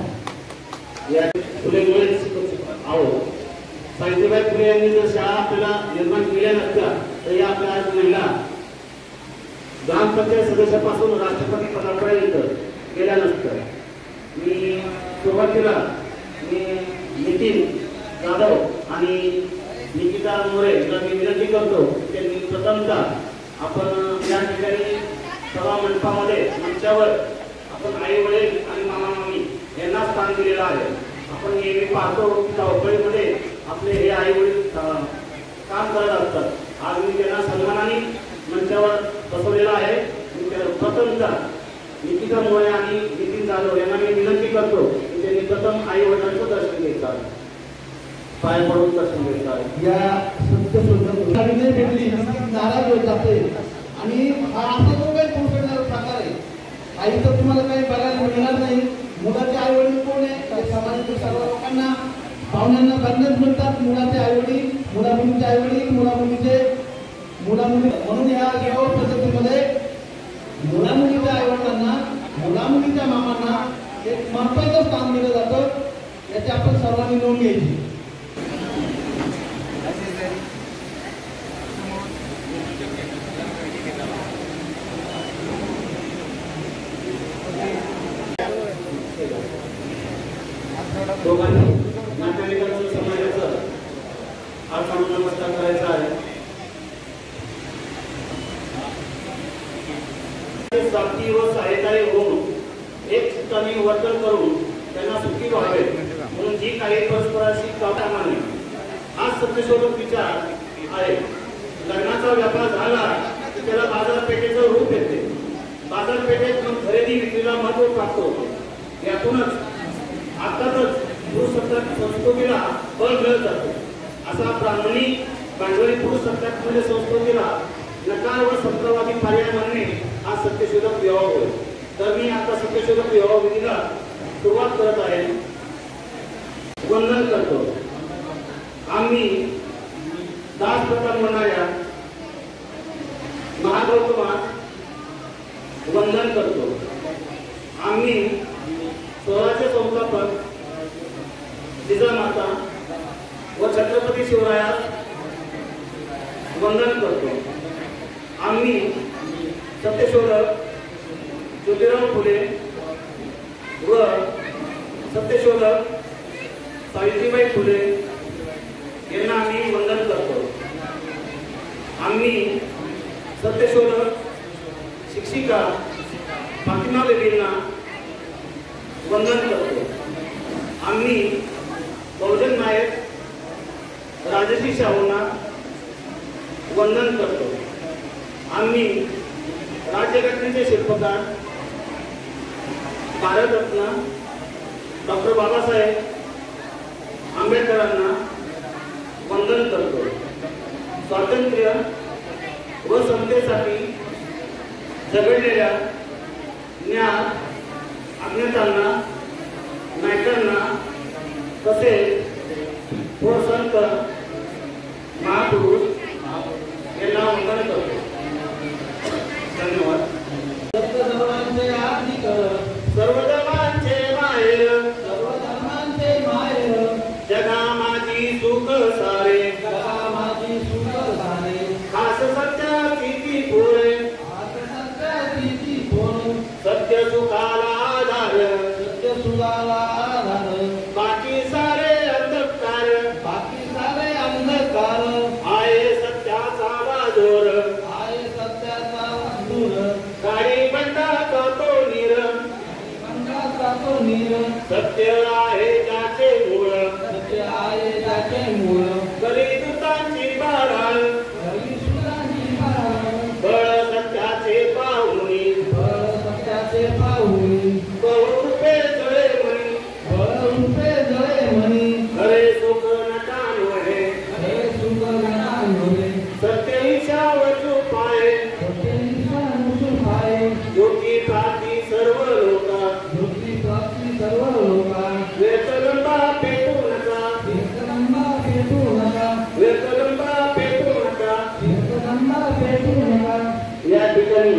सावित्रीबाई फुले यांनी जर शाळा आपल्याला निर्माण केल्या नसत्या तर या आपल्या आज महिला ग्रामपंचायत सदस्यापासून राष्ट्रपती पदापर्यंत गेल्या नसत्या. मी सुरुवातीला मी नितीन जाधव आणि निकिता मोरे यांना मी विनंती करतो त्यांनी प्रथमतः आपण या ठिकाणी सभा मंडपामध्ये मंचावर आपण आई वडील आणि मामा मामी यांना स्थान दिलेलं आहे. आपण नेहमी पाहतो की धावपळीमध्ये आपले हे आई वडील काम करत असतात. आज मी त्यांना सन्मानाने मंचावर बसवलेला आहे. मी प्रथमतः निकिता मोरे आणि नितीन जाधव यांना मी विनंती करतो की त्यांनी प्रथम आई वडिलांचं दर्शन घ्यायचं, पाय पडून दर्शन घ्यायचं. या सत्यशोधक भेटली नाराज होत जाते आणि हा असा जो काही पुढचा प्रकार आहे. आई तर तुम्हाला काही बघायला मिळणार नाही. मुलाचे आई वडील कोण आहे? समाजातील सर्व लोकांना पाहुण्यांना बंधन मिळतात. मुलाचे आई वडील, मुला मुलीचे आई वडील, मुला मुलीचे मुला मुली. म्हणून या विवाह पद्धतीमध्ये मुला मुलीच्या आई वडिलांना मुला मुलीच्या मामांना एक महत्वाचं स्थान दिलं जातं. याची आपण सर्वांनी नोंद घ्यायची. दोघांनी नातेवाईकांचं समाजाचं आज नमस्कार करायचा आहे. साथी व सहाय्यकारी होऊन एक ठिकाणी वर्तन करून त्यांना सुखी व्हावे म्हणून जी काही परस्पराशी कामाने आज सत्यशोधक विचार आहे. लग्नाचा व्यापार झाला की त्याला बाजारपेठेचं रूप येते. बाजारपेठेत मग खरेदी विक्रीला महत्व प्राप्त होते. यातूनच अर्थातच संस्कृतीला बळ मिळत जातो. असा ब्राह्मणी भांडवली पुरुष सत्यात्मक संस्कृतीला नकार व संप्रवादी पर्याय म्हणणे हा सत्यशोधक विवाह होय. तर मी आता सत्यशोधक विवाह विधीला सुरुवात करत आहे. वंदन करतो. आम्ही दास प्रथा म्हणणाऱ्या महागौतमास वंदन करतो. आम्ही स्वराज्य संस्थापक जिजामाता व छत्रपती शिवरायास वंदन करतो. आम्ही सत्यशोधक ज्योतिराव फुले व सत्यशोधक सावित्रीबाई फुले यांना आम्ही वंदन करतो. आम्ही सत्यशोधक शिक्षिका फातिमा बेबींना वंदन करतो. आम्ही बहुजन नायक राजश्री शाहूंना वंदन करतो. आम्ही राज्यघटनेचे शिल्पकार भारतरत्न डॉक्टर बाबासाहेब आंबेडकरांना वंदन करतो. स्वातंत्र्य व समतेसाठी झगडलेल्या ज्ञात अज्ञातांना नायकांना तसेच व संत महापुरुष यांना वंदन करतो. धन्यवाद.
सर्वधर्मांचे आदिकर,
सर्व धर्मांचे माहेर,
सर्व धर्मांचे माहेर,
जगा माझी सुख सारे,
जगा माझी सुख झाले,
खास सत्याची ती पोरे,
आता सत्याची कोण,
सत्य सुखाला आधार,
सत्य सुगाला आधार,
बाकी सारे अंधकार,
बाकी सारे अंधकार,
आहे सत्याचा बाजोर,
आहे सत्याचा दूर,
गाडी बंडाचा तो नीर,
अंगाचा तो नीर,
सत्य आहे ज्याचे मूळ,
सत्य आहे त्याचे मूळ,
कलिदूतांची बाराळ,
कलिसुराची बाळ,
बळ सत्याचे पाहुणी,
बळ सत्याचे पाहुणी,
बहुरूपे जळे म्हणी,
बळ रूपे जळे म्हणी,
खरे सुख नका नव्हे,
हे सुख नका नव्हे,
सत्य ईशावचू पाय,
सत्य ईशानुसू पाय,
योगी प्राप्ती सर्व लोका,
योगी प्राप्ती सर्व लोका,
वेतलंबा पेटू नका,
एकलंबा पेटू नका,
वेतलंबा पेटू नका.
एकलंबा पेटू नका.
या ठिकाणी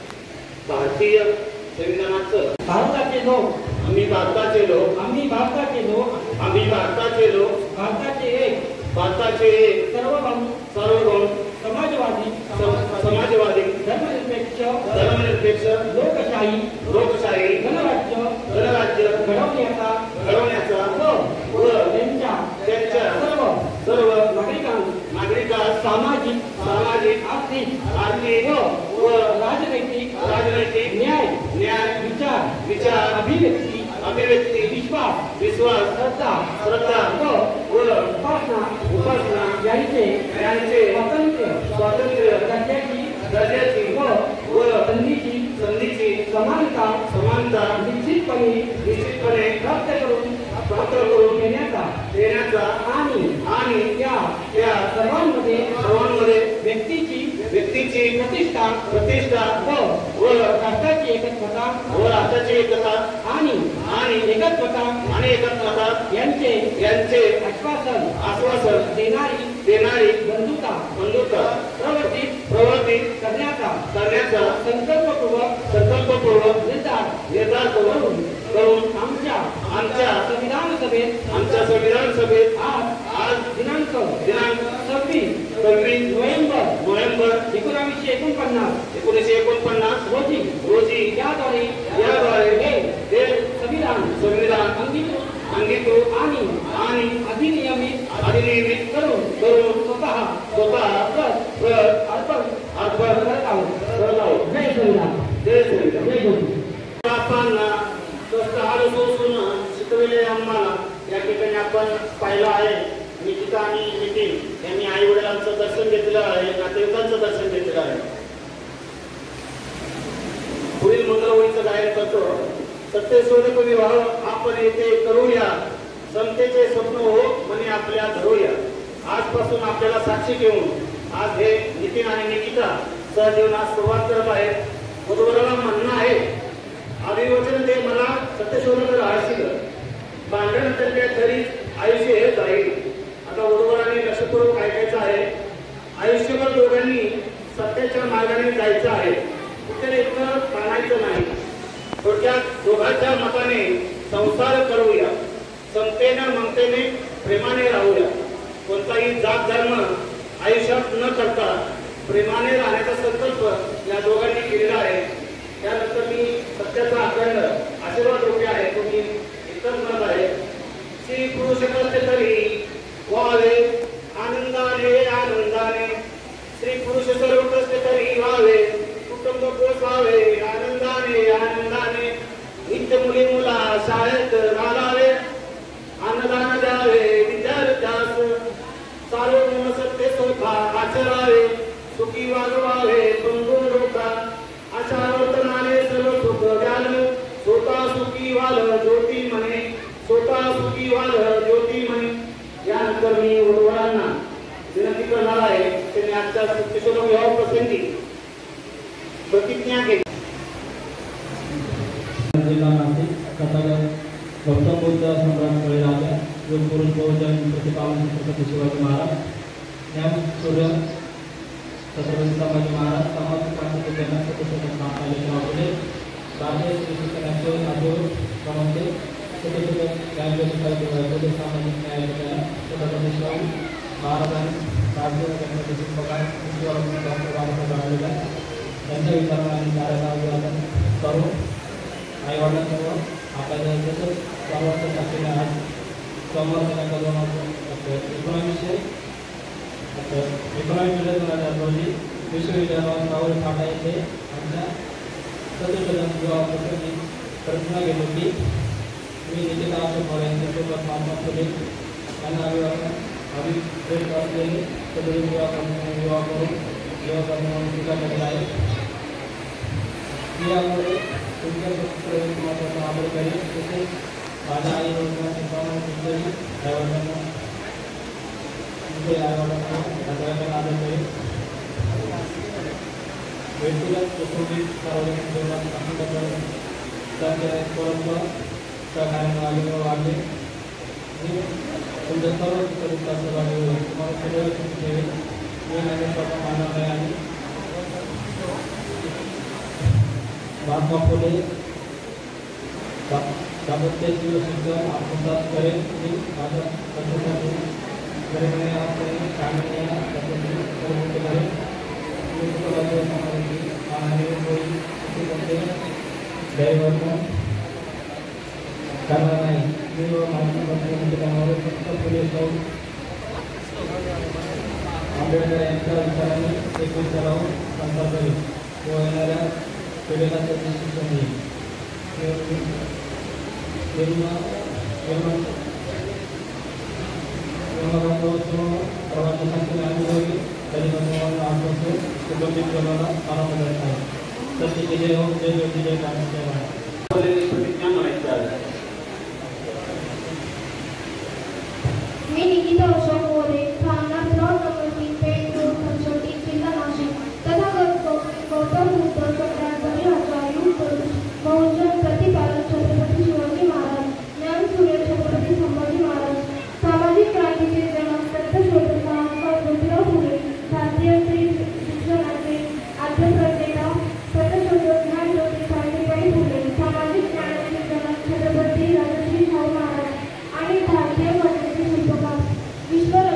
भारतीय संविधानाचं
भारताचे लोक,
आम्ही भारताचे लोक,
आम्ही भारताचे लोक,
आम्ही भारताचे लोक,
भारताचे एक
भारताचे एक
सर्वभौम
सार्वभौम
समाजवादी,
सम- समाजवादी,
धर्मनिरपेक्ष,
धर्मनिरपेक्ष,
लोकशाही,
लोकशाही,
गणराज्य
गणराज्य
घडवण्याचा
घडवण्याचा
व
व
त्यांच्या
त्यांच्या
सर्व
सर्व
नागरिकांना
नागरिकांस
सामाजिक,
सामाजिक,
आर्थिक
आर्थिक
व
व
राजनैतिक
राजनैतिक
न्याय,
न्याय,
विचार,
विचार,
अभिव्यक्ती,
अभिव्यक्ती,
विश्वास,
विश्वास,
श्रद्धा
श्रद्धा
व
व
उपासना
उपासना
यांचे
यांचे
स्वातंत्र्य,
स्वातंत्र्य,
दर्जाची
दर्जाची
व
व
संधीची
संधीची
समानता
समानता
निश्चितपणे
निश्चितपणे
प्राप्त करून
प्राप्त करून
घेण्याचा
देण्याचा
आणि
आणि
त्या
त्या
सर्वांमध्ये
सर्वांमध्ये
व्यक्तीची
व्यक्तीची
प्रतिष्ठा
प्रतिष्ठा
व
व
राष्ट्राची एकत्वता
व राष्ट्राची एकता
आणि
आणि
एकत्वता
आणि एकत्वता
यांचे
यांचे
आश्वासन
आश्वासन
देणारी
देणारी
बंधुता
बंधुता
प्रवर्तित
प्रवृत्ती
करण्याचा
करण्याचा
संकल्पपूर्वक
संकल्पपूर्वक
निर्धार
निर्धार करून करून
आमच्या
आमच्या
संविधान सभेत
आमच्या संविधान सभेत
आज
आज
दिनांक
दिनांक
सव्वीस
सव्वीस
नोव्हेंबर
नोव्हेंबर
एकोणावीसशे एकोणपन्नास
एकोणीसशे एकोणपन्नास
रोजी
रोजी
याद्वारे
याद्वारे
हे
हे
संविधान
संविधान
अंगीकृत
अंगीकृत
आणि
आणि
अधिनियमित
अधिनियमित
करून
करून
स्वतः
स्वतः
प्रत
प्रत
अर्पण
अर्पण
करत आहोत.
करत आहोत.
जय संविधान,
जय संविधान.
जय गुरु.
बापांना कष्ट हाड सोसून शिकविले आम्हाला या ठिकाणी आपण पाहिलं आहे. निकिता आणि नितीन यांनी आई वडिलांचं दर्शन घेतलेलं आहे, नातेवाईकांचं दर्शन घेतलेलं आहे. पुढील मंगळवळीचं गायन करतो. सत्यशोधक विवाह आपण येथे करूया, समतेचे स्वप्न हो म्हणे आपल्या धरूया. आजपासून पासून आपल्याला साक्षी घेऊन आज हे नितीन आणि निकिता सहजीवनास सुरुवात करत आहेत। वधूवराला म्हणणं आहे, अभिवचन दे मला सत्यशोधक राहशील, भांडण त्यांच्या घरी आयुष्य हे जाईल। आता वधूवरांनी लक्षपूर्वक ऐकायचं आहे। आयुष्यभर दोघांनी सत्याच्या मार्गाने जायचं आहे, कुठे एकटं पाणायचं नाही। थोडक्यात दोघांच्या मताने संसार करूया, समतेनं ममतेने प्रेमाने राहूया। कोणताही जात धर्म आयुष्यात न करता प्रेमाने राहण्याचा संकल्प या दोघांनी केलेला आहे। त्यानंतर मी सत्याचा अखंड आशीर्वाद रूपी आहे, तो मी इतर म्हणत आहे। श्री पुरुष कष्ट तरी व्हावे आनंदाने आनंदाने, श्री पुरुष सर्व कष्ट तरी व्हावे कुटुंब पोसावे आनंदाने आनंदाने, नित्य मुली मुला शाळेत घालावे अन्नदान द्यावे विद्यार्थ्यास, सार्वभौम सत्य स्वतः आचरावे सुखी वागवावे बंधू लोका, अशा वर्तनाने सर्व सुख द्याल स्वतः सुखी वाल ज्योती म्हणे, स्वतः सुखी वाल ज्योती म्हणे। यानंतर मी वधूवरांना विनंती करणार आहे, त्यांनी आजच्या सत्यशोधक विवाह प्रसंगी प्रतिज्ञा केली।
जिल्हा नाशिक कथाकार गौतम बुद्ध सम्राट बळीराजा योग पुरुष बहुजन प्रतिपालन छत्रपती शिवाजी महाराज, ज्ञान सूर्य छत्रपती संभाजी महाराज, समाज क्रांती जनक सत्यशोधक महाकाली फुले, भारतीय शिक्षणाचे आजोर क्रमांक सत्यशोधक ज्ञानज्योती सामाजिक न्याय छत्रपती शिवाजी महाराजांनी भारतीय गणपती पगार डॉक्टर बाबासाहेब आंबेडकर त्यांच्या विचारांना आणि कार्याला अभिवादन करून आईवडिलांसह आपल्या तसंच सर्वांच्या साक्षीने आज सोमवार एकोणावीसशे एकोणावीस जुलै दोन हजार रोजी विश्वविद्यालयात राहुल फाटा येथे आमच्या सत्यशोधक विवाह प्रसंगी प्रतिज्ञा घेतो की मी निकिता अशोक मोरे यांच्यासोबत महात्मा फुले यांना अभिवादन अभिप्रेत असलेले सदर विवाह विवाह करून विवाह करणे म्हणून स्वीकारलेला आहे। यामुळे तुमच्या महत्त्वाचा आदर करेल, तसेच माझ्या आई वडिलांचे प्रमाण तुमच्याही आईवडिलांना तुमचे आईवडिलांना सगळ्यांना आदर करेल। व्यक्तिगत कुटुंबिक सार्वजनिक जीवनात अखंडपणे त्यांच्या परंपरा सहकार्याने आलेले वाढले। मी तुमच्या सर्व चरित्र सहभागी होईल, तुम्हाला सगळं ठेवेल, मी आणि स्वतः मानणार नाही आणि महात्मा फुले दाम्पत्य जीव शिक्षण आत्मसात करेल। मी माझ्या पद्धतीने गरिबी असलेली कामण्या पद्धती करेल। मी कुटुंबाच्या समाजाची आणि होईल असे कोणते दैवत्व करणार नाही। मी व माझ्या पद्धतीने फक्त फुले जाऊन आंबेडकर यांच्या विचारांनी एक विचार राहून संसार करेल व येणाऱ्या पिढीला त्याचे शिक्षण देईल। प्रवासी संख्येने अनुभवी गरीबांना आश्वासन कुटुंबिक जीवनाला आराम करत आहे। सत्य जय हो, जय ज्योती, जय भारत, जय भारत।
प्रतिज्ञा म्हणायची आहे।
मी निकिता अशोक मोरे, राहणार ब्लॉक नंबर तीन, पेठ रोड, पंचवटी, जिल्हा नाशिक, तथागत गौतम बुद्ध सम्राट बळीराजा योग पुरुष बहुजन प्रतिपालन छत्रपती शिवाजी महाराज, ज्ञान सूर्य छत्रपती संभाजी महाराज, सामाजिक क्रांतीचे जनक सत्यशोधक महात्मा ज्योतिराव फुले, भारतीय स्त्री शिक्षणाचे आद्यकर्तेता सत्यशोधक ज्ञानज्योती सावित्रीबाई फुले, सामाजिक ज्ञानाचे जनक छत्रपती राजश्री शाहू महाराज आणि भारतीय घटनेचे शिल्पकार विश्व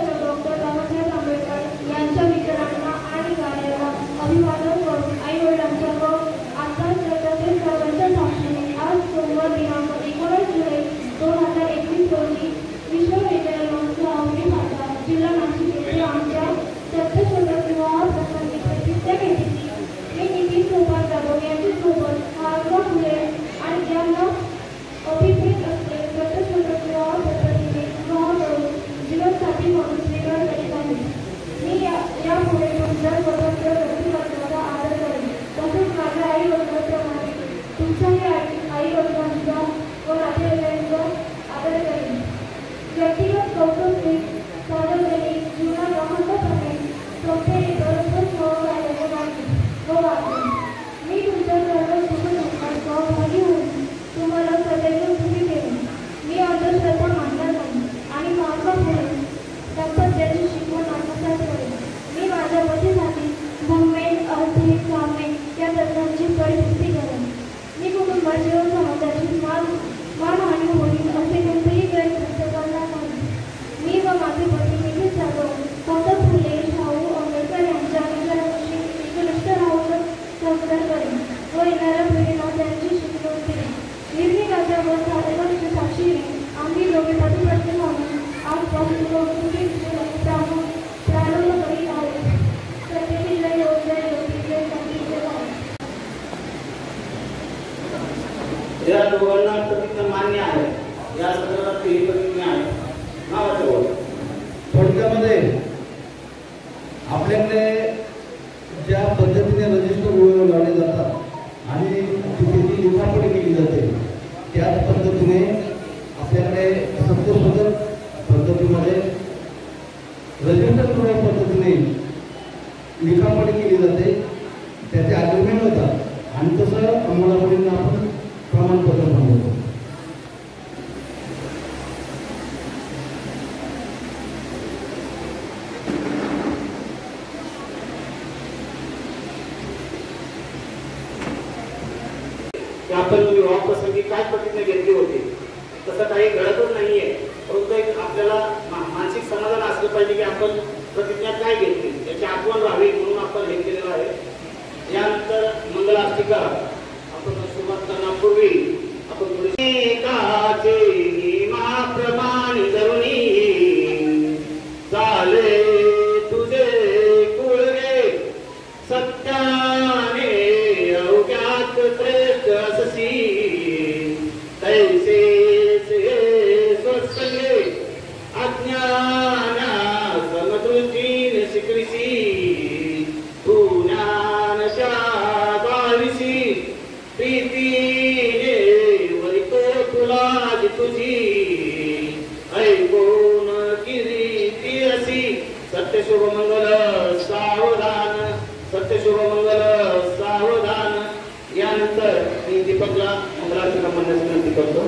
प्राणाची व समाजाची मान मानहानी होईल असे कोणतेही गैरकृत्य करणार नाही. मी व माझे पती निधी जाधव फक्त फुले शाहू आंबेडकर यांच्या विचारांशी एकनिष्ठ राहून सहकार्य करेन व येणाऱ्या पिढीला त्यांची शिकवण दिली. निर्णयाच्या व साडेवर्ष साक्षी आम्ही दोघे प्रतिबद्ध म्हणून आजपासून प्रारंभ करीत आहोत. सत्तेची जय हो, जय योगी, जय क्रांतीचे भाव.
या दोघांना प्रतिज्ञा मान्य आहे. या संदर्भात ही प्रतिज्ञा आहे. नावाचं बोल.
थोडक्यामध्ये आपल्याकडे ज्या पद्धतीने रजिस्टर लावले जातात आणि तिथे जी लिखापडी केली जाते त्याच पद्धतीने आपल्याकडे सत्यशोधक पद्धतीमध्ये रजिस्टर पद्धतीने लिखापडी केली जाते. त्याचे अग्रीमेंट होतात आणि तसं अंमलबजावणीला आपण प्रमाणपत्र बनवतो.
आपण विवाहाप्रसंगी काय प्रतिज्ञा घेतली होती तसं काही घडतच नाहीये. परंतु एक आपल्याला मानसिक समाधान असलं पाहिजे की आपण प्रतिज्ञा काय घेतली याची आठवण राहावी म्हणून आपण हे केलेलं आहे. यानंतर मंगलाष्टिका आपण सुरुवात करण्यापूर्वी आपण प्रमाणे धरुणी चाले तुझे कुळगे सत्याने अवघ्यात श्रेष्ठ अससी तैसे स्वसंगे अज्ञाना समदृष्टीने शिकविसी तू ज्ञानच्या गाविसी प्रीतीने वैतो तुला तुझी ऐकून किरीती असी सत्यशुभ मंगल सावधान सत्यशुभ मंगल सावधान. यानंतर मी दीपकला मंगलाष्टका म्हणण्यास विनंती करतो.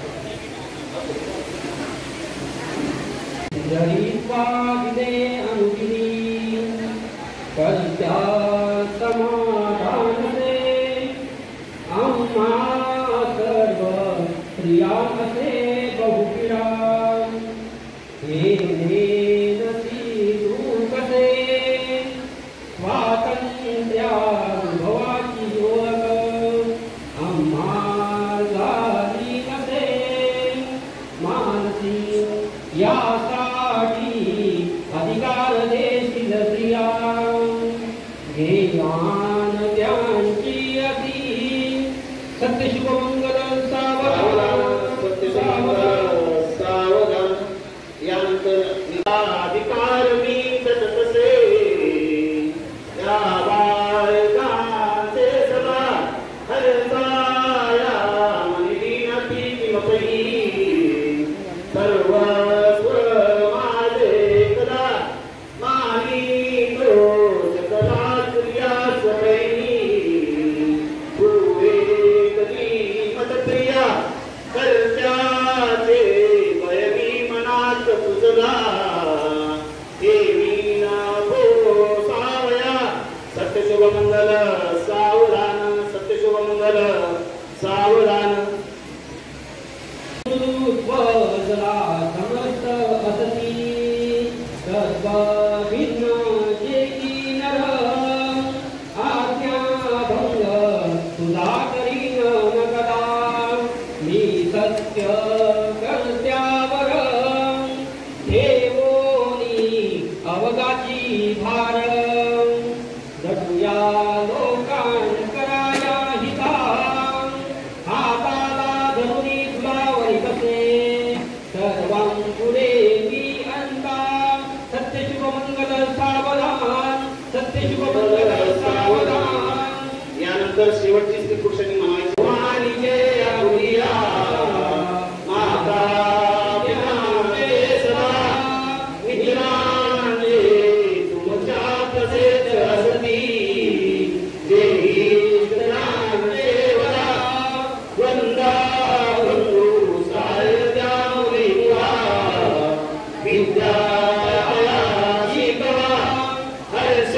यानंतर शेवटची स्त्री पुरुषांनी म्हणायची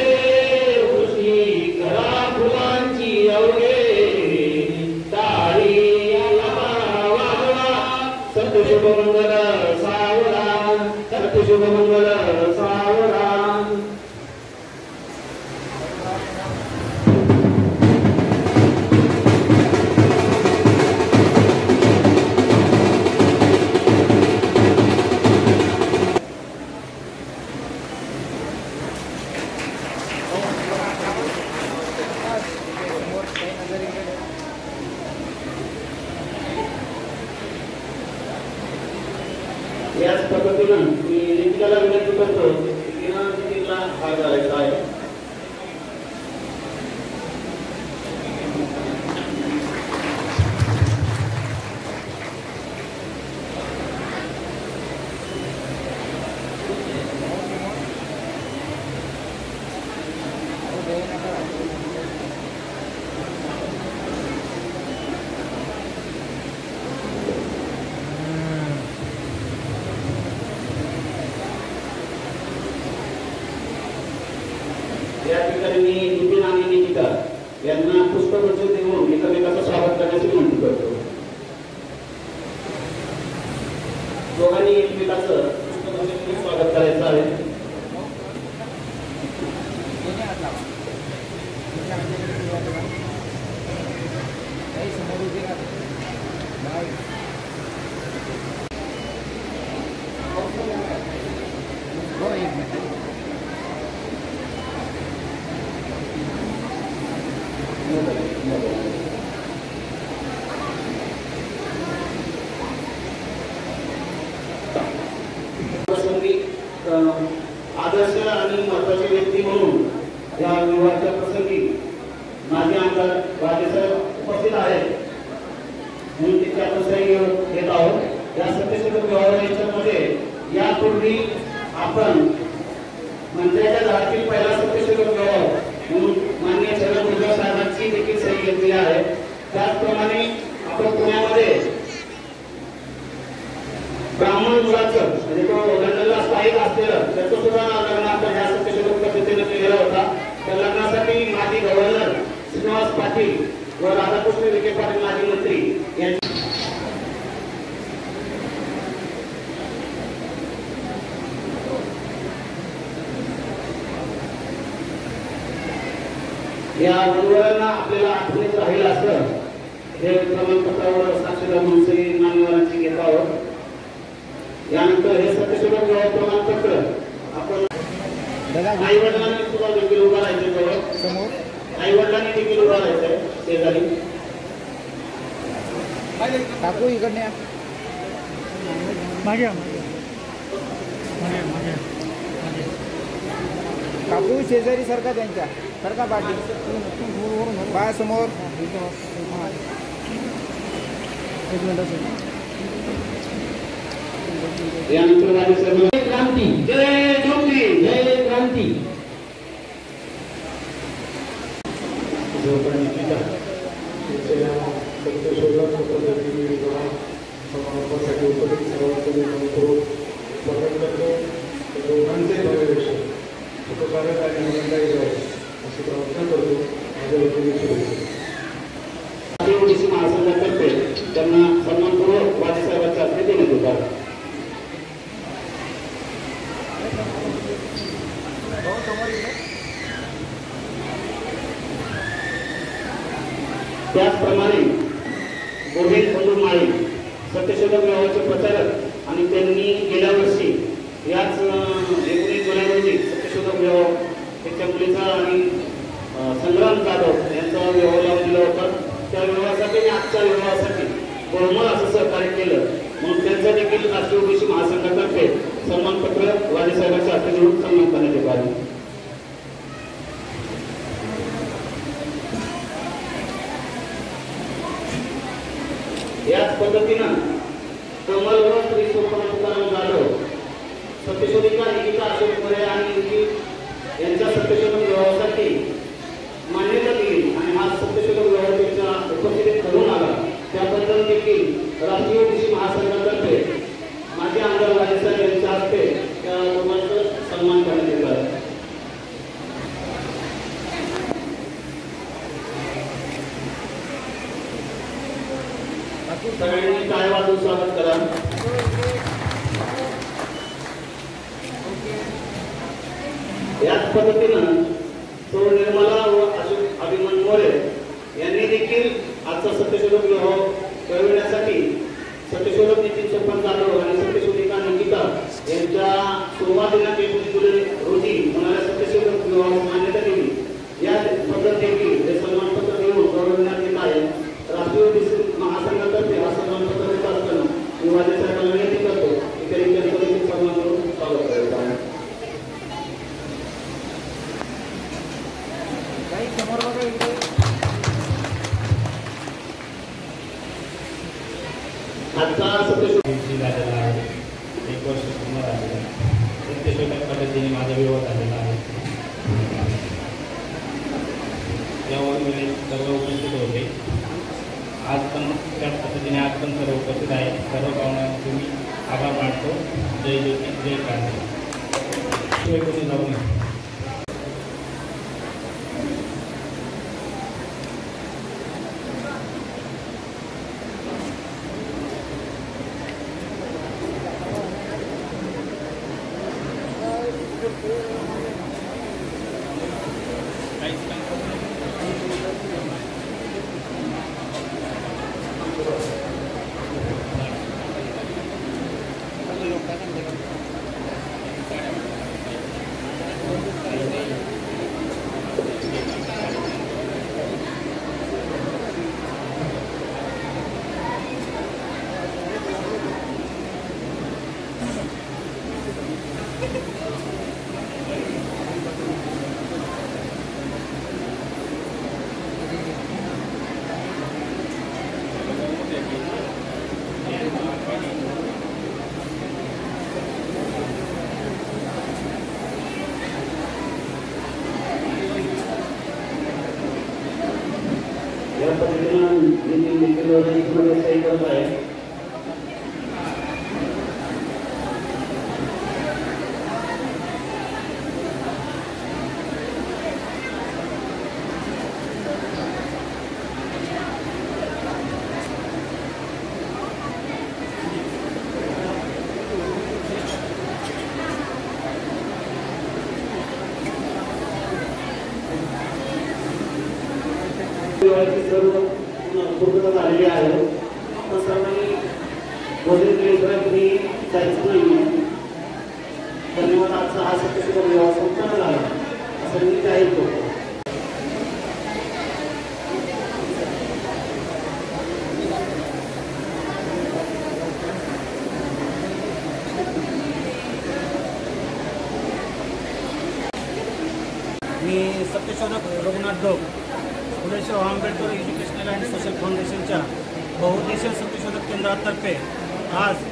तारी शुभमंगल सावरा. याच पद्धतीनं मी लेखिकाला विनंती करतो की तिला भाग घालायचा आहे. या ठिकाणी मी नितीन आणि निकिता यांना पुष्पगुच्छ देऊन एकमेकाचं स्वागत करण्याची विनंती करतो. दोघांनी एकमेकाचं पुष्पगुच्छ देऊन स्वागत करायचं आहे. आदर्श आणि महत्वाची व्यक्ती म्हणून या विवाहाच्या प्रसंगी माजी आमदार राजेसाहेब उपस्थित आहेत म्हणून तिथे आपण सही घेत आहोत. या सत्यशोधक विवाह याच्यामध्ये यापूर्वी आपण मंत्र्याच्या घरातील पहिला सत्यशोधक विवाह म्हणून माननीय छगन साहेबांची देखील सही घेतलेली आहे. त्याचप्रमाणे आपण पुण्यामध्ये ब्राह्मण मुलाचं म्हणजे तो लंडनला स्थायिक असलेलं त्याचं सुद्धा लग्न आपण ह्या सत्यशोधक पद्धतीने केलेला होता. त्या लग्नासाठी माजी गव्हर्नर श्रीनिवास पाटील व राधाकृष्ण विखे पाटील माजी मंत्री यांची या वधूवरांना आपल्याला आठवणीत राहील असं हे प्रमाणपत्रावर साक्षीदार म्हणून सही मान्यवरांची घेत आहोत. यानंतर हे सत्यशोधक विवाह प्रमाणपत्र आपण आई वडिलांनी सुद्धा देखील उभा राहायचे जवळ समोर आई वडिलांनी देखील उभा राहायचंय शेजारी.
काकू इकडे मागे काकू शेजारी सरका त्यांच्या सरका पाठी बाय समोर एक मिनिट.
यानंतर राजेसाहेब क्रांती जय ज्योती जय क्रांती.
सत्यशोधक पद्धतीने विवाह समारंभासाठी उपस्थित सर्वांचे करून स्वागत करतो. दोघांचे पर्यवेक्षण सुखकारक आणि आनंददायी जावे अशी प्रार्थना करतो. माझ्या वतीने शुभेच्छा.
ओबीसी महासंघातर्फे त्यांना सन्मानपूर्वक राजेसाहेबांच्या हस्ते देण्यात येतात. त्याचप्रमाणे गोविंद बंधू माळी सत्यशोधक विवाहाचे प्रचारक आणि त्यांनी गेल्या वर्षी याच एकोणीस जुलै रोजी सत्यशोधक विवाह त्यांच्या मुलीचा आणि संग्राम जाधव यांचा विवाह लावून दिला होता. त्या विवाहासाठी आणि आजच्या विवाहासाठी बहुमत असं सहकार्य केलं म्हणून त्यांचा देखील राष्ट्रीय ओबीसी महासंघातर्फे सन्मानपत्र राजेसाहेबांच्या हाती देऊन सन्मान करण्यात येत आहे. याच पद्धतीनं कमल व श्री सोपान जाधव सत्यशोधिका निकिता अशोक मोरे आणि निखिल यांच्या सत्यशोधक विवाहासाठी मान्यता दिली आणि हा सत्यशोधक विवाह त्यांच्या उपस्थितीत घडून आला. त्याबद्दल देखील राष्ट्रीय ओबीसी महासंघातर्फे माजी आमदार राजेसाहेब यांच्या हस्ते त्या दोघांचा सन्मान करण्यात येत आहे. सगळ्यांनी टाळ्या वाजवून स्वागत करा. याच पद्धतीनं सौ निर्मला व अशोक अभिमन मोरे यांनी देखील आजचा सत्यशोधक विवाह करविण्यासाठी सत्यशोधक नितीन सोपान जाधव आणि सत्यशोधिका निकिता यांच्या सोमवार दिनांक एकोणीस जुलै रोजी होणाऱ्या सत्यशोधक विवाहास मान्यता दिली। या पद्धतीने हे सन्मानपत्र देऊन गौरवण्यात येत आहे। राष्ट्रीय दिस महासंघातर्फे हा सन्मानपत्र देत असताना मी माझ्या सरकारला विनंती करतो की त्यांनी त्यांचं सन्मान करून स्वागत करायचं आहे। आजचा सत्यशोधक
झालेला आहे, एक वर्ष पूर्ण झालेलं आहे। सत्यशोधक पद्धतीने माझा विवाह झालेला आहे। यावर मी सर्व उपस्थित होते। आज पण त्याच पद्धतीने आज पण सर्व उपस्थित आहे। सर्व पाहुण्यांचे मी आभार मानतो। जय ज्योती जय क्रांती। शिवाय कोणी जाऊ नये।
या पद्धतीनं नितीन निखिल सही करत आहे। सर्व पूर्तता झालेली आहे। आपण सर्वांनी बोलले केल्याशिवाय कुणी जायचं नाही। धन्यवाद। आजचा हा सत्यशोधक विवाह संपन्न झाला असं मी जाहीर करतो।
मी सत्यशोधक Raghunath Dok Phule Shahu Ambedkar educational and social फाउंडेशनच्या बहुउद्देशीय सत्यशोधक केंद्रातर्फे आज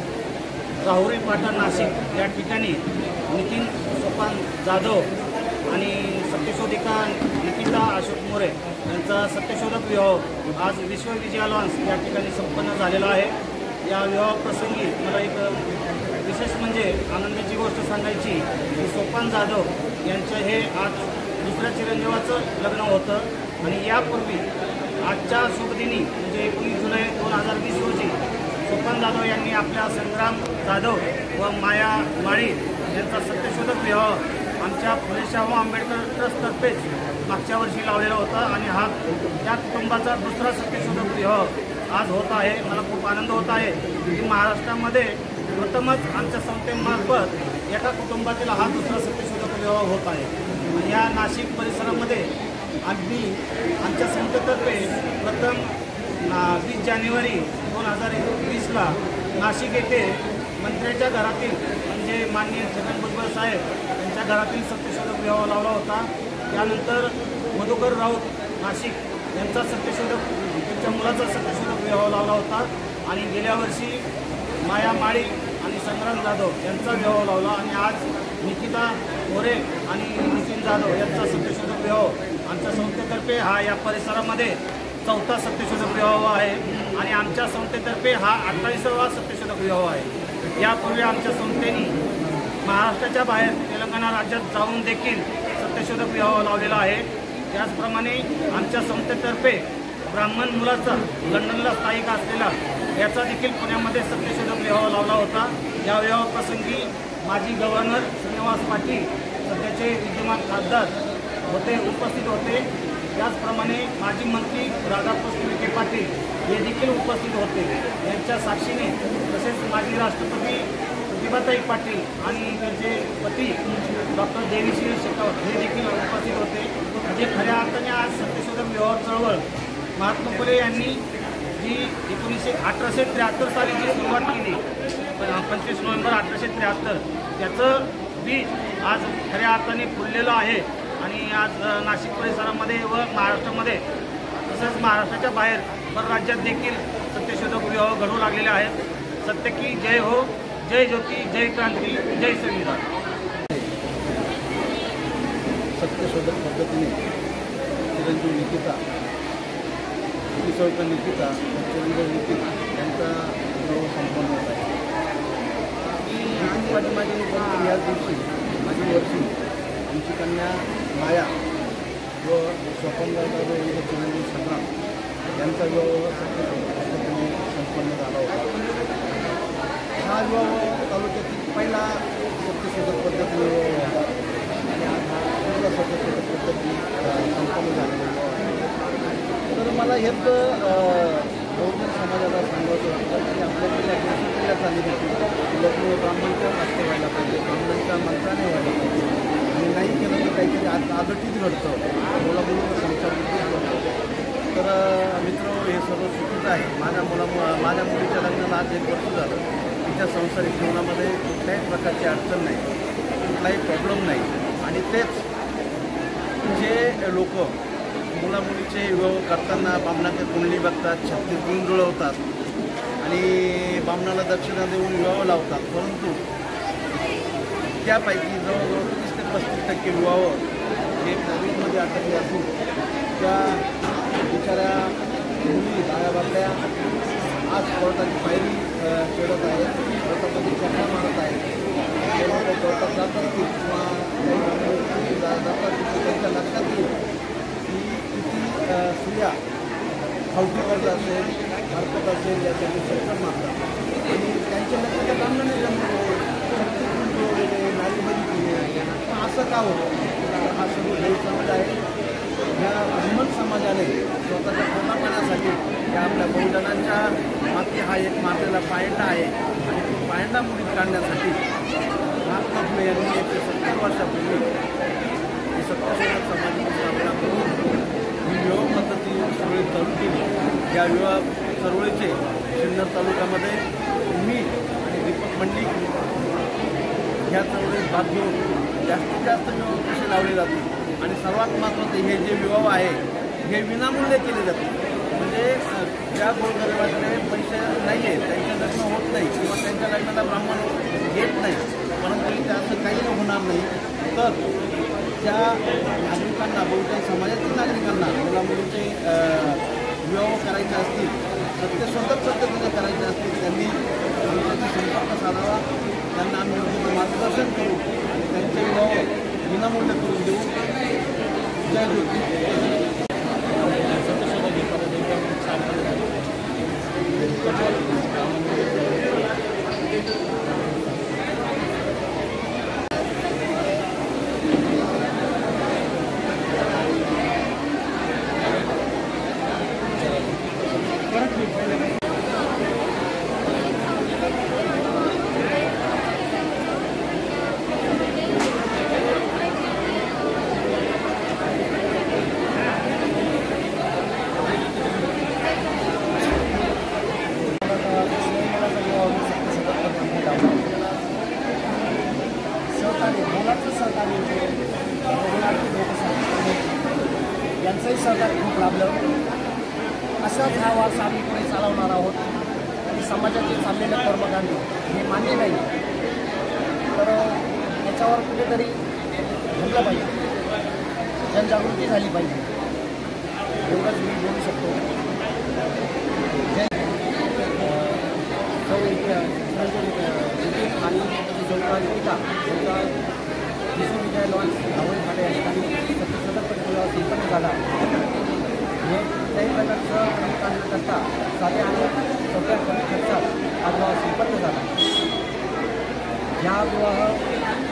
राहुरी पाटा नाशिक या ठिकाणी नितीन सोपान जाधव आणि सत्यशोधिका निकिता अशोक मोरे यांचा सत्यशोधक विवाह आज विश्व विजया लॉन्स या ठिकाणी संपन्न झालेला आहे। या विवाहाप्रसंगी मला एक विशेष म्हणजे आनंदाची गोष्ट सांगायची की सोपान जाधव यांचं हे आज दुसऱ्या चिरंजीवाचं लग्न होतं आणि यापूर्वी आजच्या शुभदिनी म्हणजे एकोणीस जुलै दोन हजार वीस रोजी सोपान जाधव यांनी आपल्या संग्राम जाधव व माया माळी यांचा सत्यशोधक विवाह आमच्या फुले शाहू आंबेडकर ट्रस्टतर्फेच मागच्या वर्षी लावलेला होता आणि हा त्या कुटुंबाचा दुसरा सत्यशोधक विवाह आज होत आहे। मला खूप आनंद होत आहे की महाराष्ट्रामध्ये प्रथमच आमच्या संस्थेमार्फत एका कुटुंबातील हा दुसरा सत्यशोधक विवाह होत आहे। आणि या नाशिक परिसरामध्ये अगदी आमच्या संस्थेतर्फे प्रथम वीस जानेवारी दोन हजार वीसला नाशिक येथे मंत्र्याच्या घरातील म्हणजे माननीय छगन भुजबळ साहेब यांच्या घरातील सत्यशोधक विवाह लावला होता। त्यानंतर मधुकर राऊत नाशिक यांचा सत्यशोधक त्यांच्या मुलाचा सत्यशोधक विवाह लावला होता आणि गेल्या वर्षी माया माळी आणि संग्राम जाधव यांचा विवाह लावला आणि आज निकिता मोरे आणि नितीन जाधव यांचा सत्यशोधक विवाह आमच्या संस्थेतर्फे हा या परिसरामध्ये चौथा सत्यशोधक विवाह आहे आणि आमच्या संस्थेतर्फे हा अठ्ठावीसावा सत्यशोधक विवाह आहे। यापूर्वी आमच्या संस्थेने महाराष्ट्राच्या बाहेर तेलंगणा राज्यात जाऊन देखील सत्यशोधक विवाह लावलेला आहे। त्याचप्रमाणे आमच्या संस्थेतर्फे ब्राह्मण मुलाचा लंडनला स्थायिक असलेला याचा देखील पुण्यामध्ये सत्यशोधक विवाह लावला होता। या विवाह प्रसंगी माजी गव्हर्नर श्रीनिवास पाटील सध्याचे राहूरचे विद्यमान खासदार होते उपस्थित होते. त्याचप्रमाणे माजी मंत्री राधाकृष्ण विखे पाटील हे देखील उपस्थित होते. यांच्या साक्षीने तसेच माजी राष्ट्रपती प्रतिभाताई पाटील आणि त्यांचे पती डॉक्टर देवीश्री शेखावत हे देखील उपस्थित होते. म्हणजे खऱ्या अर्थाने आज सत्यशोधक विवाह चळवळ महात्मा फुले यांनी जी एकोणीसशे अठराशे त्र्याहत्तर साली जी सुरुवात केली, पंचवीस नोव्हेंबर अठराशे त्र्याहत्तर, त्याचं बीज आज खऱ्या अर्थाने फुललेलं आहे. आणि आज नाशिक परिसरामध्ये व महाराष्ट्रामध्ये तसंच महाराष्ट्राच्या बाहेर परराज्यात देखील सत्यशोधक विवाह घडू लागलेले आहेत. सत्य की जय हो, जय ज्योती, जय क्रांती, जय संविधान.
सत्यशोधक पद्धतीने चिरंजीव निकिता किशोर निकिता चिरंजीव निकित यांचा विवाह संपन्न होत आहे. पाठीमागे याच दिवशी माझी वर्षी आमची कन्या माया व स्वप्नदादा यांचे चिरंजीव संग्राम यांचा विवाह सत्यशोधक पद्धतीने संपन्न झाला होता. हा विवाह तालुक्यातील पहिला सत्यशोधक पद्धतीने विवाह होता आणि आज हा दुसरा सत्यशोधक पद्धती संपन्न झालेला विवाह. तर मला हेच बहुजन समाजाला सांगायचं वाटतं की आपल्याकडे या चालली होती लग्न ब्राह्मणच्या हस्ते व्हायला पाहिजे, ब्राह्मणांच्या मंत्राने व्हायला पाहिजे आणि नाही केलं तर काहीतरी आज आगटीच घडतं, मुला मुलीचं संसार घडतं. तर मित्र हे सर्व चुकीचं आहे. माझ्या मुला माझ्या मुलीच्या लग्नाला आज एक वर्ष झालं. तिच्या संसारिक जीवनामध्ये कुठल्याही प्रकारची अडचण नाही, कुठलाही प्रॉब्लेम नाही. आणि तेच जे लोक मुला मुलीचे विवाह करताना बामणाचे कुंडली बघतात, छत्तीस गुण जुळवतात आणि बामणाला दक्षिणा देऊन विवाह लावतात, परंतु त्यापैकी जवळजवळ तीस ते पस्तीस टक्के विवाह हे कोविडमध्ये अटकले असून त्या बिचाऱ्या मुली डाव्या बाबड्या आज कोर्टाची पायरी चढत आहेत, कोर्टामध्ये चक्रा मारत आहेत. जेव्हा ते कोर्टात जात असतील किंवा काही जातात त्यांच्या लक्षात येईल की किती स्त्रिया खावटी कर्ज असेल, हरकत असेल यासाठी चक्कर मारतात आणि त्यांच्या लक्षात आणलं नाही जमलं शक्ती नारी बघितली. असं का होतं? हा सर्व गैरसमज आहे. ह्या ब्राह्मण समाजाने स्वतःच्या पोटापाण्यासाठी या आपल्या बहुजनांच्या माती हा एक मारलेला पायंडा आहे आणि तो पायंडा मुलीत काढण्यासाठी महात्मा फुले यांनी एकशे सत्तर वर्षापूर्वी ही सत्यशोधक समाजाची स्थापना करून ही विवाह पद्धती सगळी चालू केली. या विवाह चळवळीचे सिन्नर तालुक्यामध्ये मी आणि दीपक मंडलिक ह्या चळवळीत भाग घेऊन जास्तीत जास्त विवाह कसे लावले जातील आणि सर्वात महत्त्वाचे हे जे विवाह आहे हे विनामूल्य केले जाते. म्हणजे ज्या गोरगरिबाकडे पैसे नाही आहेत, त्यांचं लग्न होत नाही किंवा त्यांच्या लग्नाला ब्राह्मण येत नाही, परंतु इथे असं काही होणार नाही. तर त्या नागरिकांना, बहुतेक समाजातील नागरिकांना मुला मुलीचे विवाह करायचे असतील, सत्यशोधक पद्धतीने करायचे असतील, त्यांनी आमच्याशी संपर्क साधावा. त्यांना आम्ही योग्य मार्गदर्शन करू आणि त्यांचे विवाह विनामूल्य करून देऊ. जय ज्योती.
यांचंही सहकार्य खूप लाभलं. असाच हा वारसा आम्ही पुढे चालवणार आहोत आणि समाजाचे चाललेलं कर्मकांड हे मान्य नाही. तर याच्यावर कुठेतरी थांबलं पाहिजे, जनजागृती झाली पाहिजे, एवढंच मी बोलू शकतो. आणि गीता यांचा विश्वविद्यालय लॉन्च राहुरी फाटे या ठिकाणी सत्यशोधक पद्धतीवर संपन्न झाला. हे कुठल्याही प्रकारचं कर्मकांड न करता साध्या आणि सोप्या खर्चात हा विवाह संपन्न झाला. ह्या विवाह